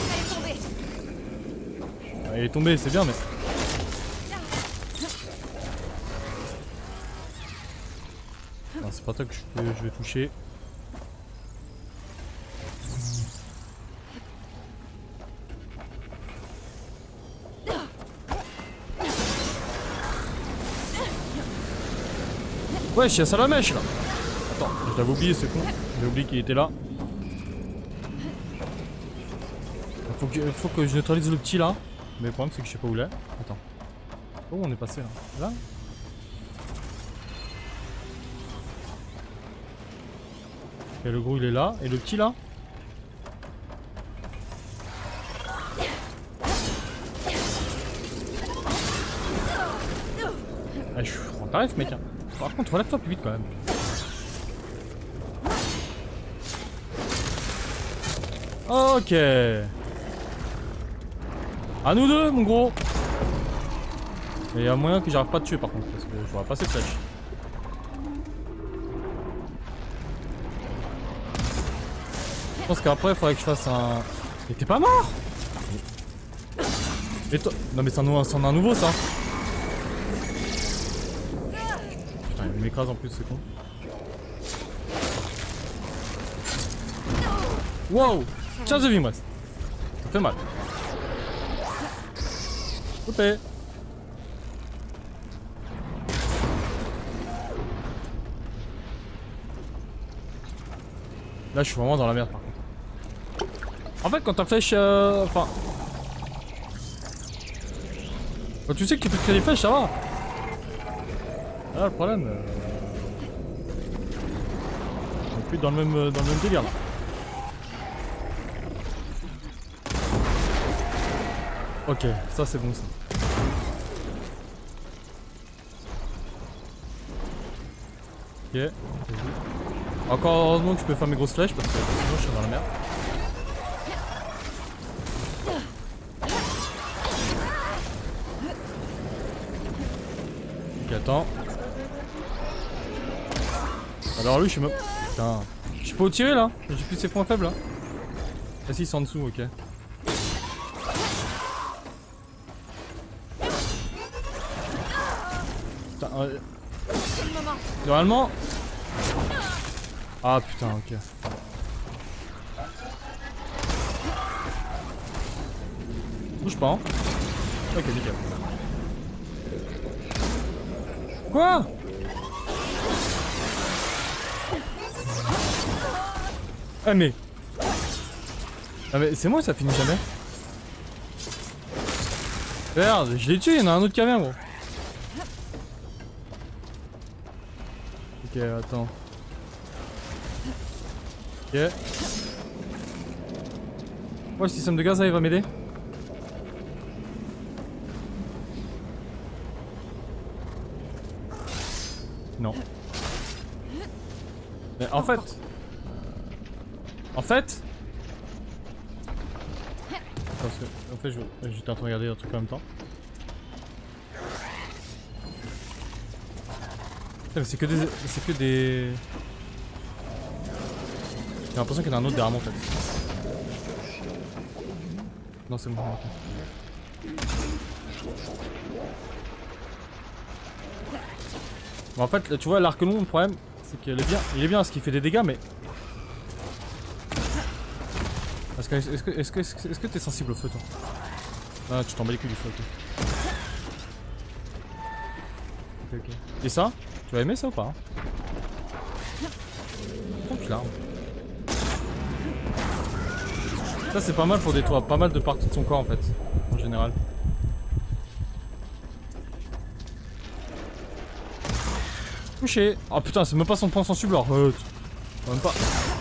Ah, il est tombé, c'est bien mais... Non, c'est pas toi que je, peux, je vais toucher. Wesh, y'a Salamèche là. Attends, je l'avais oublié, c'est con. J'ai oublié qu'il était là. Faut que, faut que je neutralise le petit là. Mais le problème c'est que je sais pas où il est. Attends. Où on est passé là? Là? Et le gros il est là. Et le petit là? Ah, je suis en tarif mec. Hein. Par contre relève-toi plus vite quand même. Ok. À nous deux mon gros. Et il y a moyen que j'arrive pas à te tuer par contre. Parce que je vois pas cette flèche. Je pense qu'après il faudrait que je fasse un... Mais t'es pas mort? Et toi... Non mais c'en est un nouveau ça. Putain il m'écrase en plus c'est con. Wow. quinze de vie moi. Ça fait mal. Coupé. Là je suis vraiment dans la merde par contre. En fait quand ta flèche... Euh... Enfin... Quand tu sais que tu peux créer des flèches ça va. Là le problème... Euh... On est plus dans le même, dans le même délire là. Ok, ça c'est bon ça. Ok, vas-y. Encore heureusement que je peux faire mes grosses flèches parce que sinon je suis dans la merde. Ok, attends. Alors lui je suis même... Putain. Je peux tirer là? J'ai plus ses points faibles là. Ah si, c'est en dessous, ok. Putain, euh... normalement... Ah putain, ok. Bouge pas, hein. Ok, nickel. Quoi? Ah mais... Ah mais c'est moi ça finit jamais. Merde, je l'ai tué, il y en a un autre qui vient gros. Ok, attends. Ok. Ouais, le système de gaz là il va m'aider. Non. Mais en fait... En fait... Parce que, en fait, je j'étais en train de regarder un truc en même temps. C'est que des... C'est que des... J'ai l'impression qu'il y en a un autre derrière moi en fait. Non c'est bon, ok. Bon, en fait, tu vois, l'arc long, le problème, c'est qu'il est bien, il est bien parce qu'il fait des dégâts, mais... Est-ce que est-ce que est-ce que est-ce que t'es sensible au feu toi? Ah tu t'en bats les couilles du feu, ok. Ok ok. Et ça? Tu vas aimer ça ou pas? Oh putain. Ça c'est pas mal pour détruire pas mal de parties de son corps en fait, en général. Touché. Oh putain c'est même pas son point sensible alors. Euh, même pas.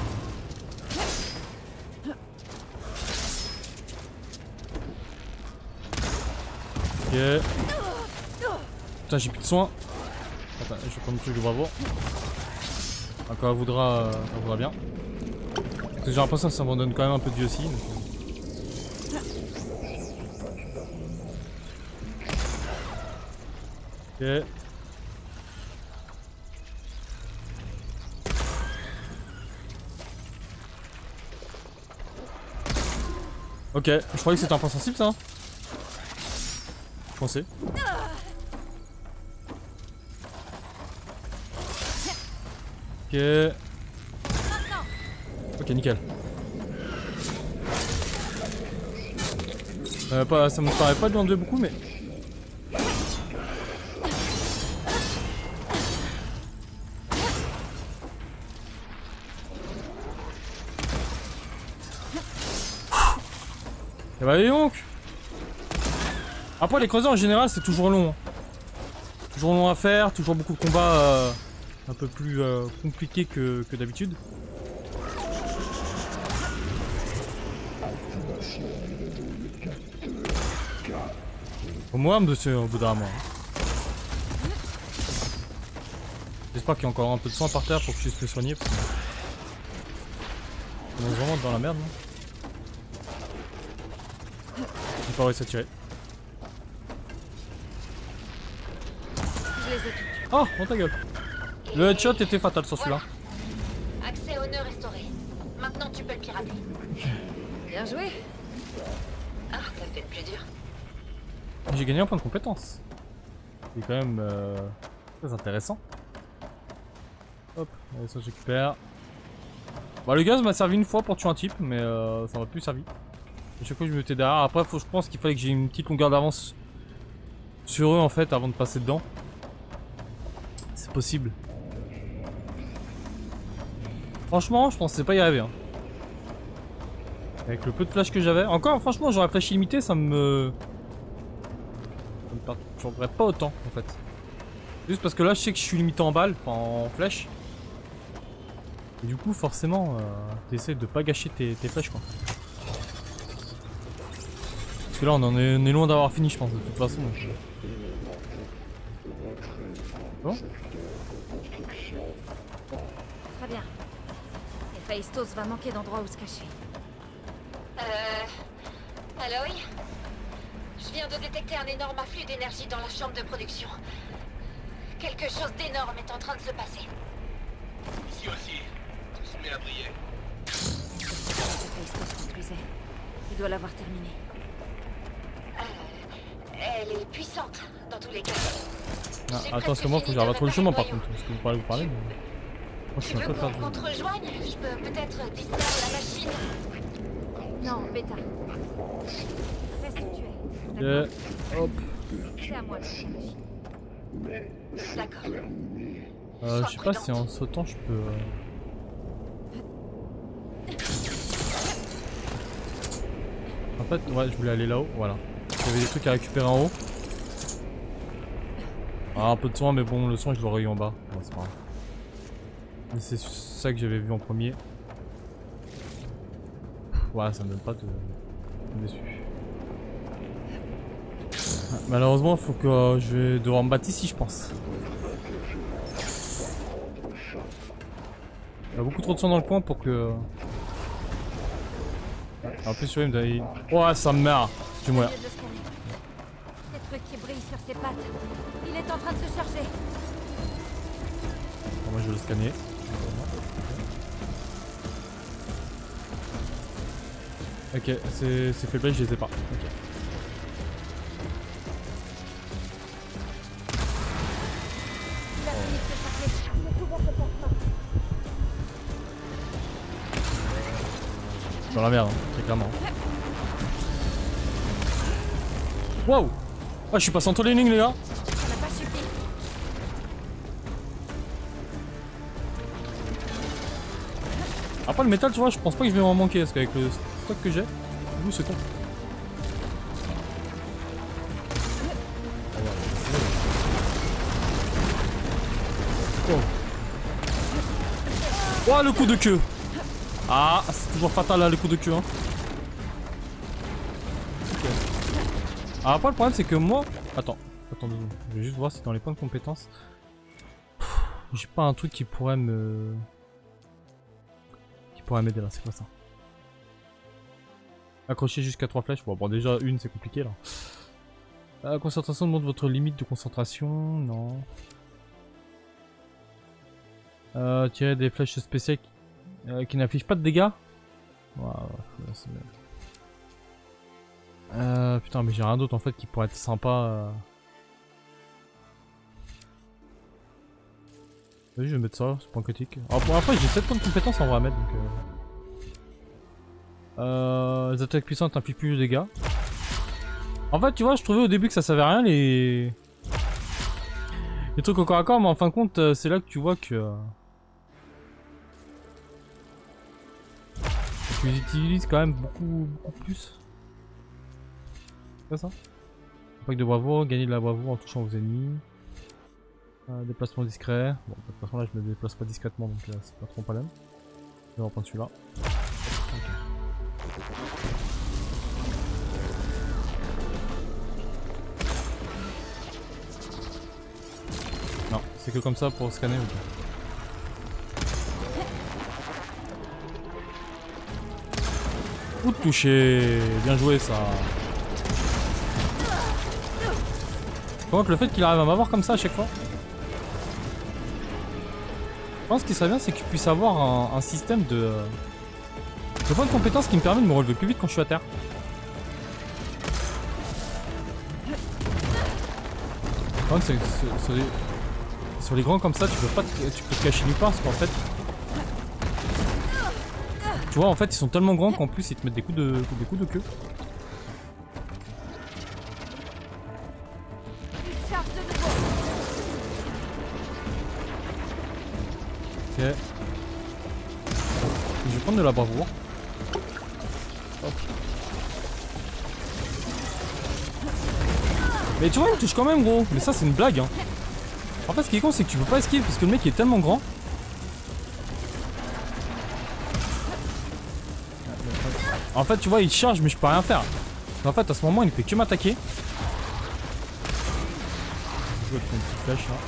Ok. Putain j'ai plus de soins. Attends, je vais prendre le truc de bravoure. Encore elle voudra, euh, elle voudra bien. Parce que j'ai l'impression que ça m'en donne quand même un peu de vie aussi. Donc... Ok. Ok, je croyais que c'était un point sensible ça. Je pensais. Ok. Ok, nickel. Euh, pas, ça me paraît pas de lui enlever beaucoup, mais... Et bah, dis donc. Après, les creusets en général, c'est toujours long. Hein. Toujours long à faire, toujours beaucoup de combats euh, un peu plus euh, compliqués que, que d'habitude. Au moins, monsieur, au bout d'un moment. J'espère qu'il y a encore un peu de sang par terre pour que je puisse me soigner. Parce que... on est vraiment dans la merde, non? J'ai pas réussi à tirer. Je les ai toutes. Oh, dans ta gueule. Le headshot était fatal sur celui-là. Voilà. Accès aux nœuds restauré. Maintenant tu peux le pirater. Bien joué. Ah, t'as fait le plus dur. J'ai gagné un point de compétence. C'est quand même euh, très intéressant. Hop, allez, ça je récupère. Bah le gaz m'a servi une fois pour tuer un type, mais euh, ça m'a plus servi. À chaque fois que je me mettais derrière. Après faut, je pense qu'il fallait que j'ai une petite longueur d'avance sur eux en fait avant de passer dedans. C'est possible. Franchement je pensais pas y arriver. Hein. Avec le peu de flash que j'avais. Encore franchement j'aurais flash illimité, ça me... ça me perturberait pas autant en fait. Juste parce que là je sais que je suis limité en balles, enfin en flèche. Et du coup forcément euh, t'essaies de pas gâcher tes, tes flèches quoi. Parce que là on en est, on est loin d'avoir fini je pense de toute façon. Donc... bon. Très bien. Héphaïstos va manquer d'endroits où se cacher. Euh... Aloy? Je viens de détecter un énorme afflux d'énergie dans la chambre de production. Quelque chose d'énorme est en train de se passer. Ici aussi, tout se met à briller. Héphaïstos construisait. Il doit l'avoir terminé. Euh... Elle est puissante, dans tous les cas. Ah, attends, parce que moi faut que j'arrive à trouver le chemin par contre. Parce que vous parlez, vous parlez. Mais... moi je Tu suis un veux peu qu'on perdu. qu'on te rejoigne? Je peux peut-être distraire la machine. Non, Beta. Reste où tu es. Ok, D'accord. hop. C'est à moi de faire la machine. Mais c'est D'accord. terminé. Euh, je sais pas si en sautant je peux... Euh... En fait, ouais, je voulais aller là-haut, voilà. Il y avait des trucs à récupérer en haut. Ah, un peu de soin, mais bon, le soin je l'aurais eu en bas. Ouais, c'est pas grave. Mais c'est ça que j'avais vu en premier. Ouais, ça me donne pas de... de déçu. Malheureusement, faut que euh, je vais devoir me battre ici, je pense. Il y a beaucoup trop de sang dans le coin pour que... en plus, oui, il me donne... oh, ça me merde. Je vais mourir. Au lieu de le scanner. Des trucs qui brillent sur ses pattes. Il est en train de se charger. Bon, moi, je vais le scanner. Ok, ces faiblesses, je les ai pas. Ok. Il a fini de se charger. Il est toujours se faire Dans la merde, hein, très clairement. Wow! Ah, je suis passé entre les lignes, les gars! Ça n'a pas suffi. Après, le métal, tu vois, je pense pas que je vais m'en manquer parce qu'avec le stock que j'ai, du coup, c'est con. Oh. Oh, le coup de queue! Ah, c'est toujours fatal là, les coups de queue. Hein. Ok. Ah, après, le problème, c'est que moi. Attends, attends deux secondes. Je vais juste voir si dans les points de compétences. J'ai pas un truc qui pourrait me. Qui pourrait m'aider là, c'est quoi ça? Accrocher jusqu'à trois flèches. Bon, bon, déjà, une, c'est compliqué là. La concentration montre votre limite de concentration. Non. Euh, tirer des flèches spéciales qui, euh, qui n'affichent pas de dégâts. Waouh, c'est bien. Euh, putain, mais j'ai rien d'autre en fait qui pourrait être sympa. Euh... Vas-y, je vais mettre ça, c'est point critique. Alors pour après, j'ai sept points de compétences en vrai à mettre donc. Euh... Euh, les attaques puissantes n'infligent plus de dégâts. En fait, tu vois, je trouvais au début que ça servait à rien les. Les trucs au corps à corps, mais en fin de compte, c'est là que tu vois que. Tu les utilises quand même beaucoup, beaucoup plus. C'est ça. Pack de bravoure, gagner de la bravoure en touchant vos ennemis. Euh, déplacement discret. Bon, de toute façon là je me déplace pas discrètement donc euh, c'est pas trop un problème. Je vais reprendre celui-là. Okay. Non, c'est que comme ça pour scanner. Okay. Coup de toucher, bien joué ça. Par contre le fait qu'il arrive à m'avoir comme ça à chaque fois. Je pense qu'il serait bien c'est que tu puisses avoir un, un système de, de points de compétence qui me permet de me relever plus vite quand je suis à terre. Par contre, c'est, c'est, sur, les, sur les grands comme ça tu peux pas te, tu peux te cacher nulle part parce qu'en fait tu vois en fait ils sont tellement grands qu'en plus ils te mettent des coups de, des coups de queue. Ok. Je vais prendre de la bravoure. Hop. Mais tu vois il me touche quand même gros. Mais ça c'est une blague hein. En fait ce qui est con c'est que tu peux pas esquiver parce que le mec il est tellement grand. En fait tu vois il charge mais je peux rien faire. En fait à ce moment il ne fait que m'attaquer. Je vais prendre une petite flèche là.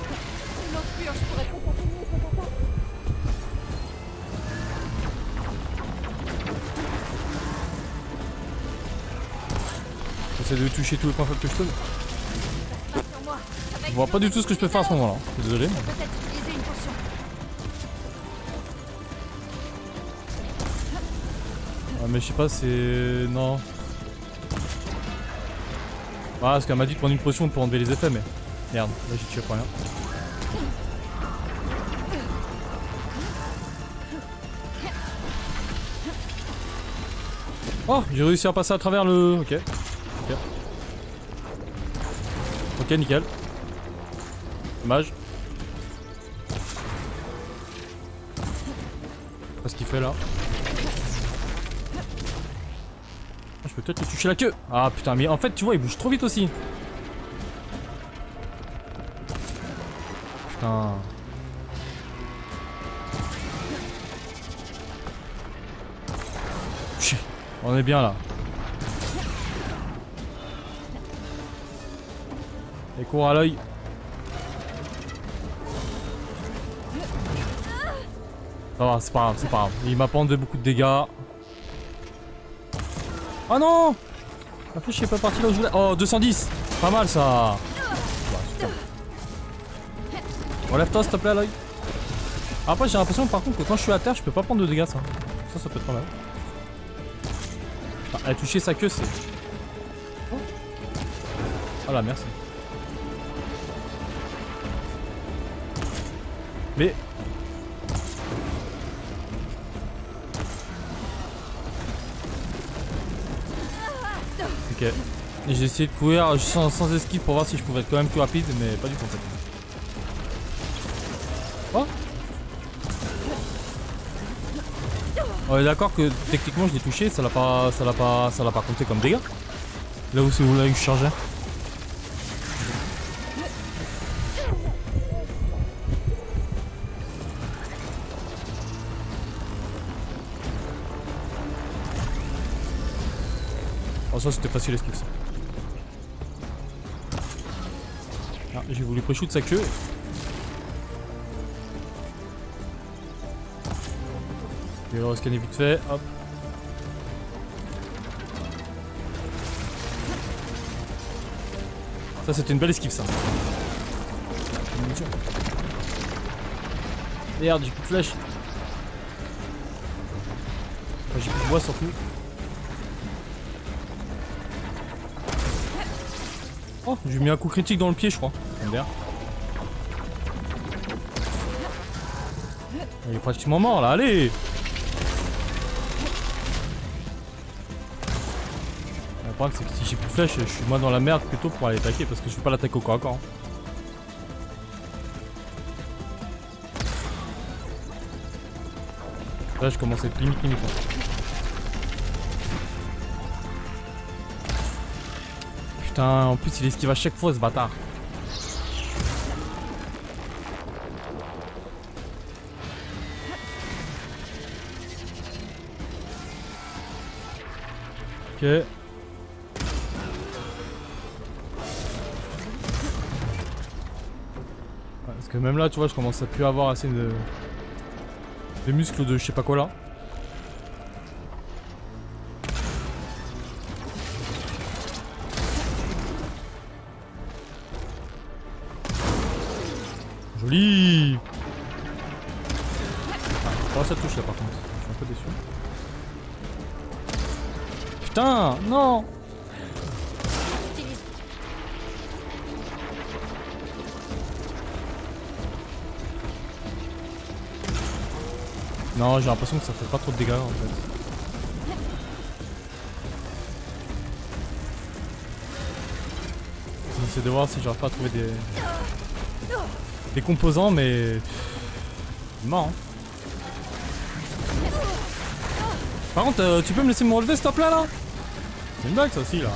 J'essaie de toucher tous les points faibles que je peux. Je vois pas du tout ce que je peux faire à ce moment là. Désolé. Mais... Ah mais je sais pas c'est... Non. Ah parce qu'elle m'a dit de prendre une potion pour enlever les effets mais... Merde, là j'ai tué pour rien. Oh j'ai réussi à passer à travers le... Ok. Ok. Ok nickel. Dommage. Pas ce qu'il fait là. Je peux peut-être lui toucher la queue. Ah putain mais en fait tu vois il bouge trop vite aussi. Putain. Chut. On est bien là. Et cours à l'œil. Ça va, c'est pas grave, c'est pas grave. Il m'a pas enlevé beaucoup de dégâts. Oh non! La flèche est pas partie là où je voulais. Oh, deux cent dix! Pas mal ça! Ouais, relève-toi s'il te plaît à l'œil. Après, j'ai l'impression par contre que quand je suis à terre, je peux pas prendre de dégâts ça. Ça, ça peut être pas mal. Ah, elle a touché sa queue, c'est. Voilà, merci. Mais. Ok. J'ai essayé de courir sans, sans esquive pour voir si je pouvais être quand même plus rapide, mais pas du tout en fait. Oh. On est d'accord que techniquement je l'ai touché, ça l'a pas, ça l'a pas, ça l'a pas compté comme dégâts. Là où c'est où là où je chargeais. Oh ça c'était facile esquive ça. Ah, j'ai voulu pré-shoot sa queue. Je vais le rescanner vite fait, hop. Ça c'était une belle esquive ça. Merde, j'ai plus de flèches. Enfin, j'ai plus de bois surtout. Oh, j'ai mis un coup critique dans le pied je crois. Bien. Il est pratiquement mort là, allez. Le problème c'est que si j'ai plus de flèches, je suis moins dans la merde plutôt pour aller attaquer parce que je peux pas l'attaquer au corps à corps. Hein. Là je commence à être limite limite. Putain, en plus il esquive à chaque fois ce bâtard. Ok. Parce que même là, tu vois, je commence à plus avoir assez de... de muscles de je sais pas quoi là. Joli. Ah, oh, ça touche là par contre. Je suis un peu déçu. Putain, non. Non, j'ai l'impression que ça fait pas trop de dégâts en fait. J'essaie de voir si j'arrive pas à trouver des... des composants, mais... C'est marrant. Par contre, euh, tu peux me laisser me relever stop là là? C'est une blague ça aussi là.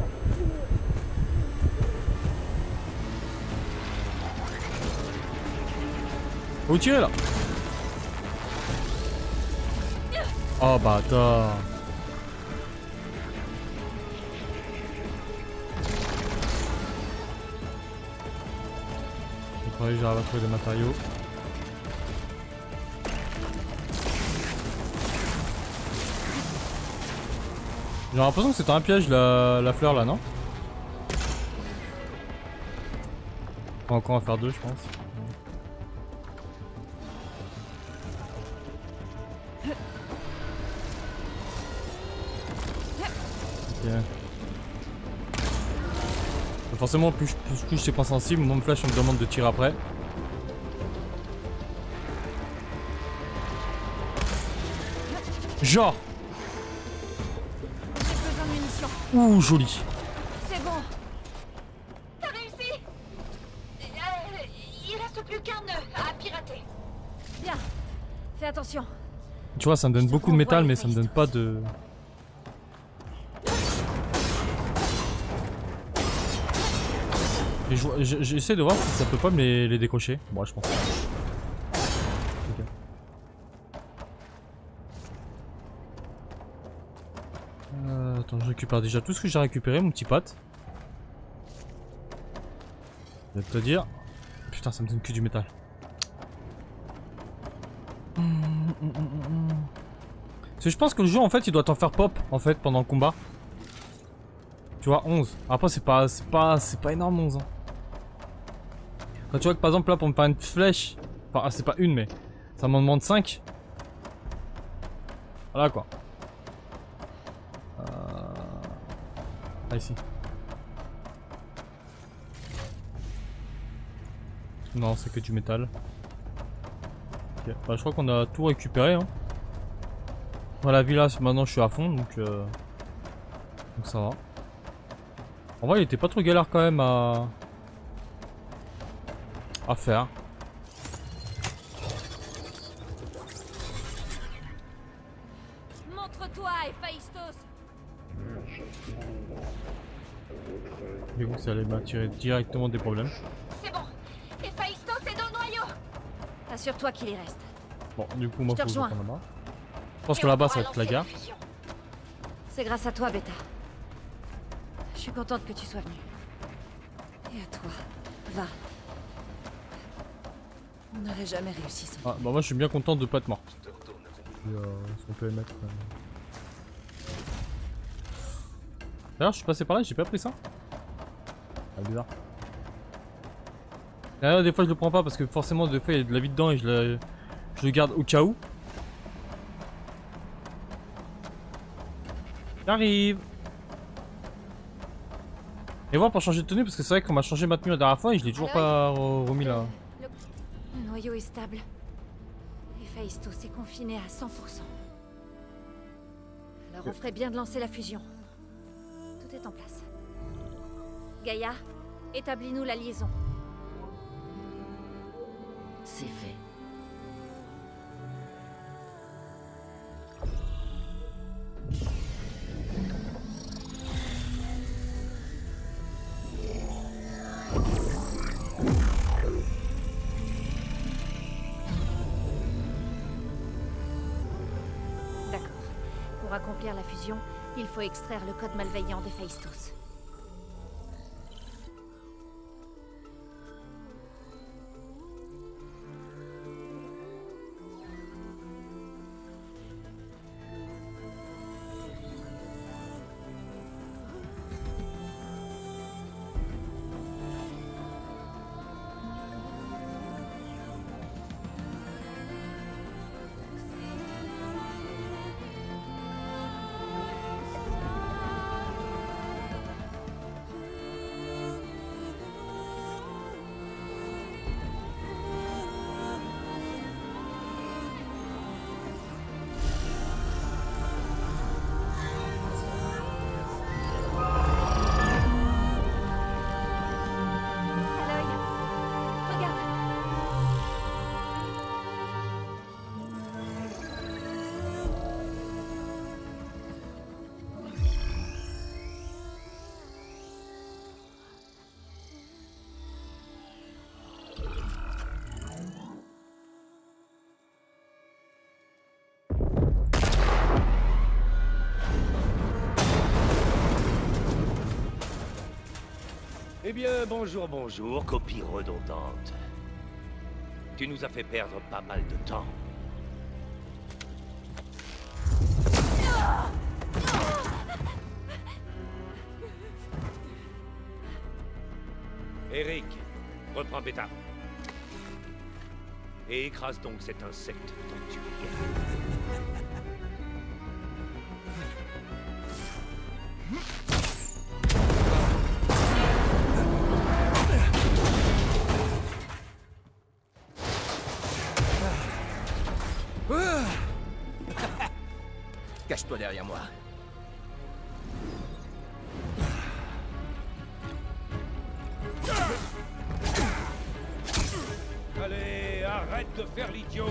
Faut tirer là. Oh bâtard. Je croyais que j'arrive à trouver des matériaux. J'ai l'impression que c'était un piège la, la fleur là, non? On va encore en faire deux je pense. Ok. Forcément plus je plus, plus c'est pas sensible, mon flash on me demande de tirer après. Genre. Ouh, joli. C'est bon. T'as réussi. euh, Il reste plus qu'un nœud à pirater. Bien. Fais attention. Tu vois, ça me donne beaucoup de métal, mais ça me donne pas de... Et j'essaie de voir si ça peut pas me les, les décrocher. Bon, je pense pas. Ok. Euh, attends, je récupère déjà tout ce que j'ai récupéré, mon petit pote. Je vais te dire. Putain, ça me donne que du métal. Parce que je pense que le jeu en fait il doit t'en faire pop en fait pendant le combat. Tu vois, onze. Après c'est pas c'est pas c'est pas énorme onze. Hein. Quand tu vois que par exemple là pour me faire une flèche, enfin c'est pas une mais ça m'en demande cinq. Voilà quoi. Euh... Ah ici. Non, c'est que du métal. Okay. Bah, je crois qu'on a tout récupéré. Hein. Dans la villa, maintenant je suis à fond donc, euh... donc ça va. En vrai, il était pas trop galère quand même à, à faire. Montre-toi, Héphaïstos. Du coup, ça allait m'attirer directement des problèmes. C'est bon. Héphaïstos est dans le noyau. Assure-toi qu'il y reste. Bon, du coup, moi, je te faut que je rejoins. retourne là-bas. Je pense que là-bas, ça va être la gare. C'est grâce à toi, Beta. Je suis contente que tu sois venu. Et à toi. Va. On n'aurait jamais réussi sans. Ah, bah moi, je suis bien content de pas être morte. Euh, ce qu'on peut mettre. Euh... D'ailleurs, je suis passé par là, j'ai pas pris ça. Ah, bizarre. Et là, des fois je le prends pas parce que forcément des fois il y a de la vie dedans et je le, je le garde au cas où. J'arrive. Et voir pour changer de tenue parce que c'est vrai qu'on m'a changé ma tenue la dernière fois et je l'ai toujours pas re- remis là. Le, le noyau est stable. Héphaïstos est confiné à cent pour cent. Alors on ferait bien de lancer la fusion. Tout est en place. Gaïa, établis-nous la liaison. C'est fait. D'accord. Pour accomplir la fusion, il faut extraire le code malveillant d'Héphaïstos. Eh bien, bonjour, bonjour, copie redondante. Tu nous as fait perdre pas mal de temps. Eric, reprends Beta. Et écrase donc cet insecte dont tu es. Cache-toi derrière moi. Allez, arrête de faire l'idiot.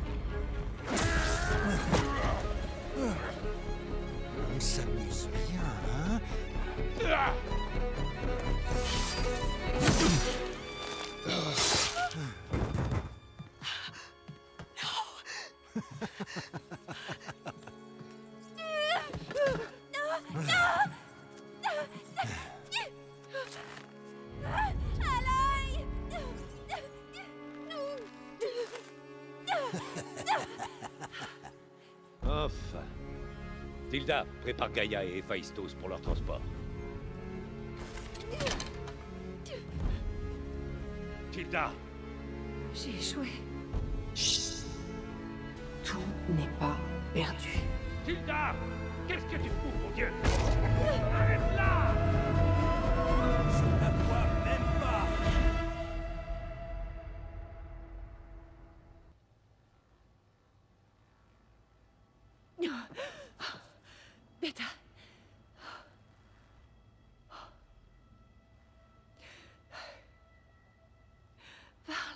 On s'amuse bien, hein? Enfin. Tilda, prépare Gaïa et Héphaïstos pour leur transport. Tilda! J'ai échoué. Tout n'est pas perdu. Tilda! Qu'est-ce que tu fous, mon Dieu? Arrête là! Je ne la vois même pas. Beta. Parle.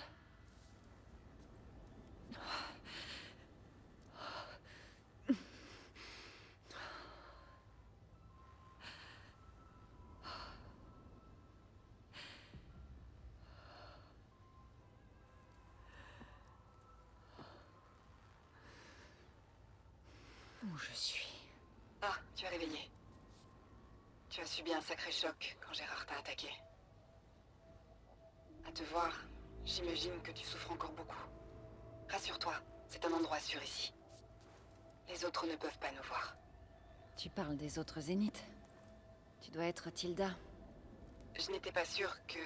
Où je suis. Ah, tu as réveillé. Tu as subi un sacré choc quand Gérard t'a attaqué. À te voir, j'imagine que tu souffres encore beaucoup. Rassure-toi, c'est un endroit sûr ici. Les autres ne peuvent pas nous voir. Tu parles des autres zéniths. Tu dois être Tilda. Je n'étais pas sûre que...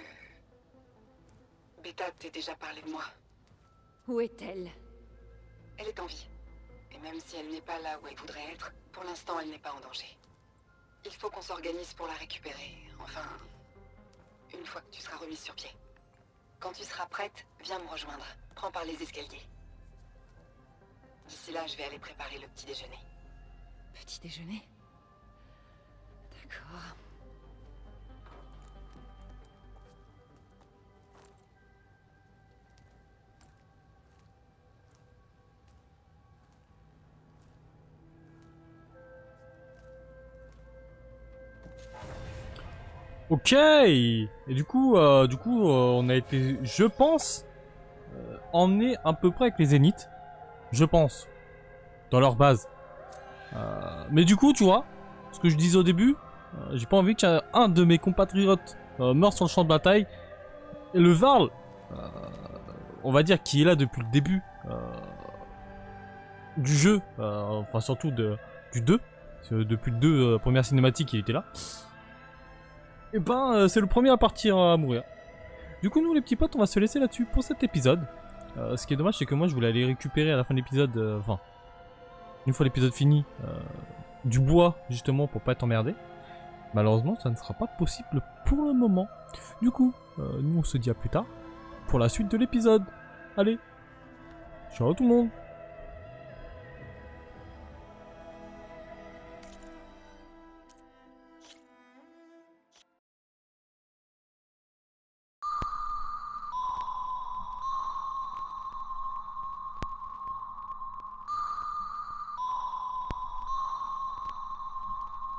Beta t'ait déjà parlé de moi. Où est-elle? Elle est en vie. Et même si elle n'est pas là où elle voudrait être, pour l'instant elle n'est pas en danger. Il faut qu'on s'organise pour la récupérer. Enfin, une fois que tu seras remise sur pied. Quand tu seras prête, viens me rejoindre. Prends par les escaliers. D'ici là, je vais aller préparer le petit déjeuner. Petit déjeuner? D'accord. Ok. Et du coup, euh, du coup, euh, on a été, je pense, euh, emmené à peu près avec les Zéniths. Je pense. Dans leur base. Euh, mais du coup, tu vois, ce que je disais au début, euh, j'ai pas envie qu'un de mes compatriotes euh, meure sur le champ de bataille. Et le Varl, euh, on va dire, qui est là depuis le début euh, du jeu, euh, enfin surtout de, du deux, parce que depuis le deux, euh, première cinématique, il était là. Et ben, euh, c'est le premier à partir à mourir. Du coup, nous les petits potes, on va se laisser là-dessus pour cet épisode. Euh, ce qui est dommage, c'est que moi, je voulais aller récupérer à la fin de l'épisode, euh, enfin, une fois l'épisode fini, euh, du bois, justement, pour pas être emmerdé. Malheureusement, ça ne sera pas possible pour le moment. Du coup, euh, nous, on se dit à plus tard pour la suite de l'épisode. Allez, ciao tout le monde.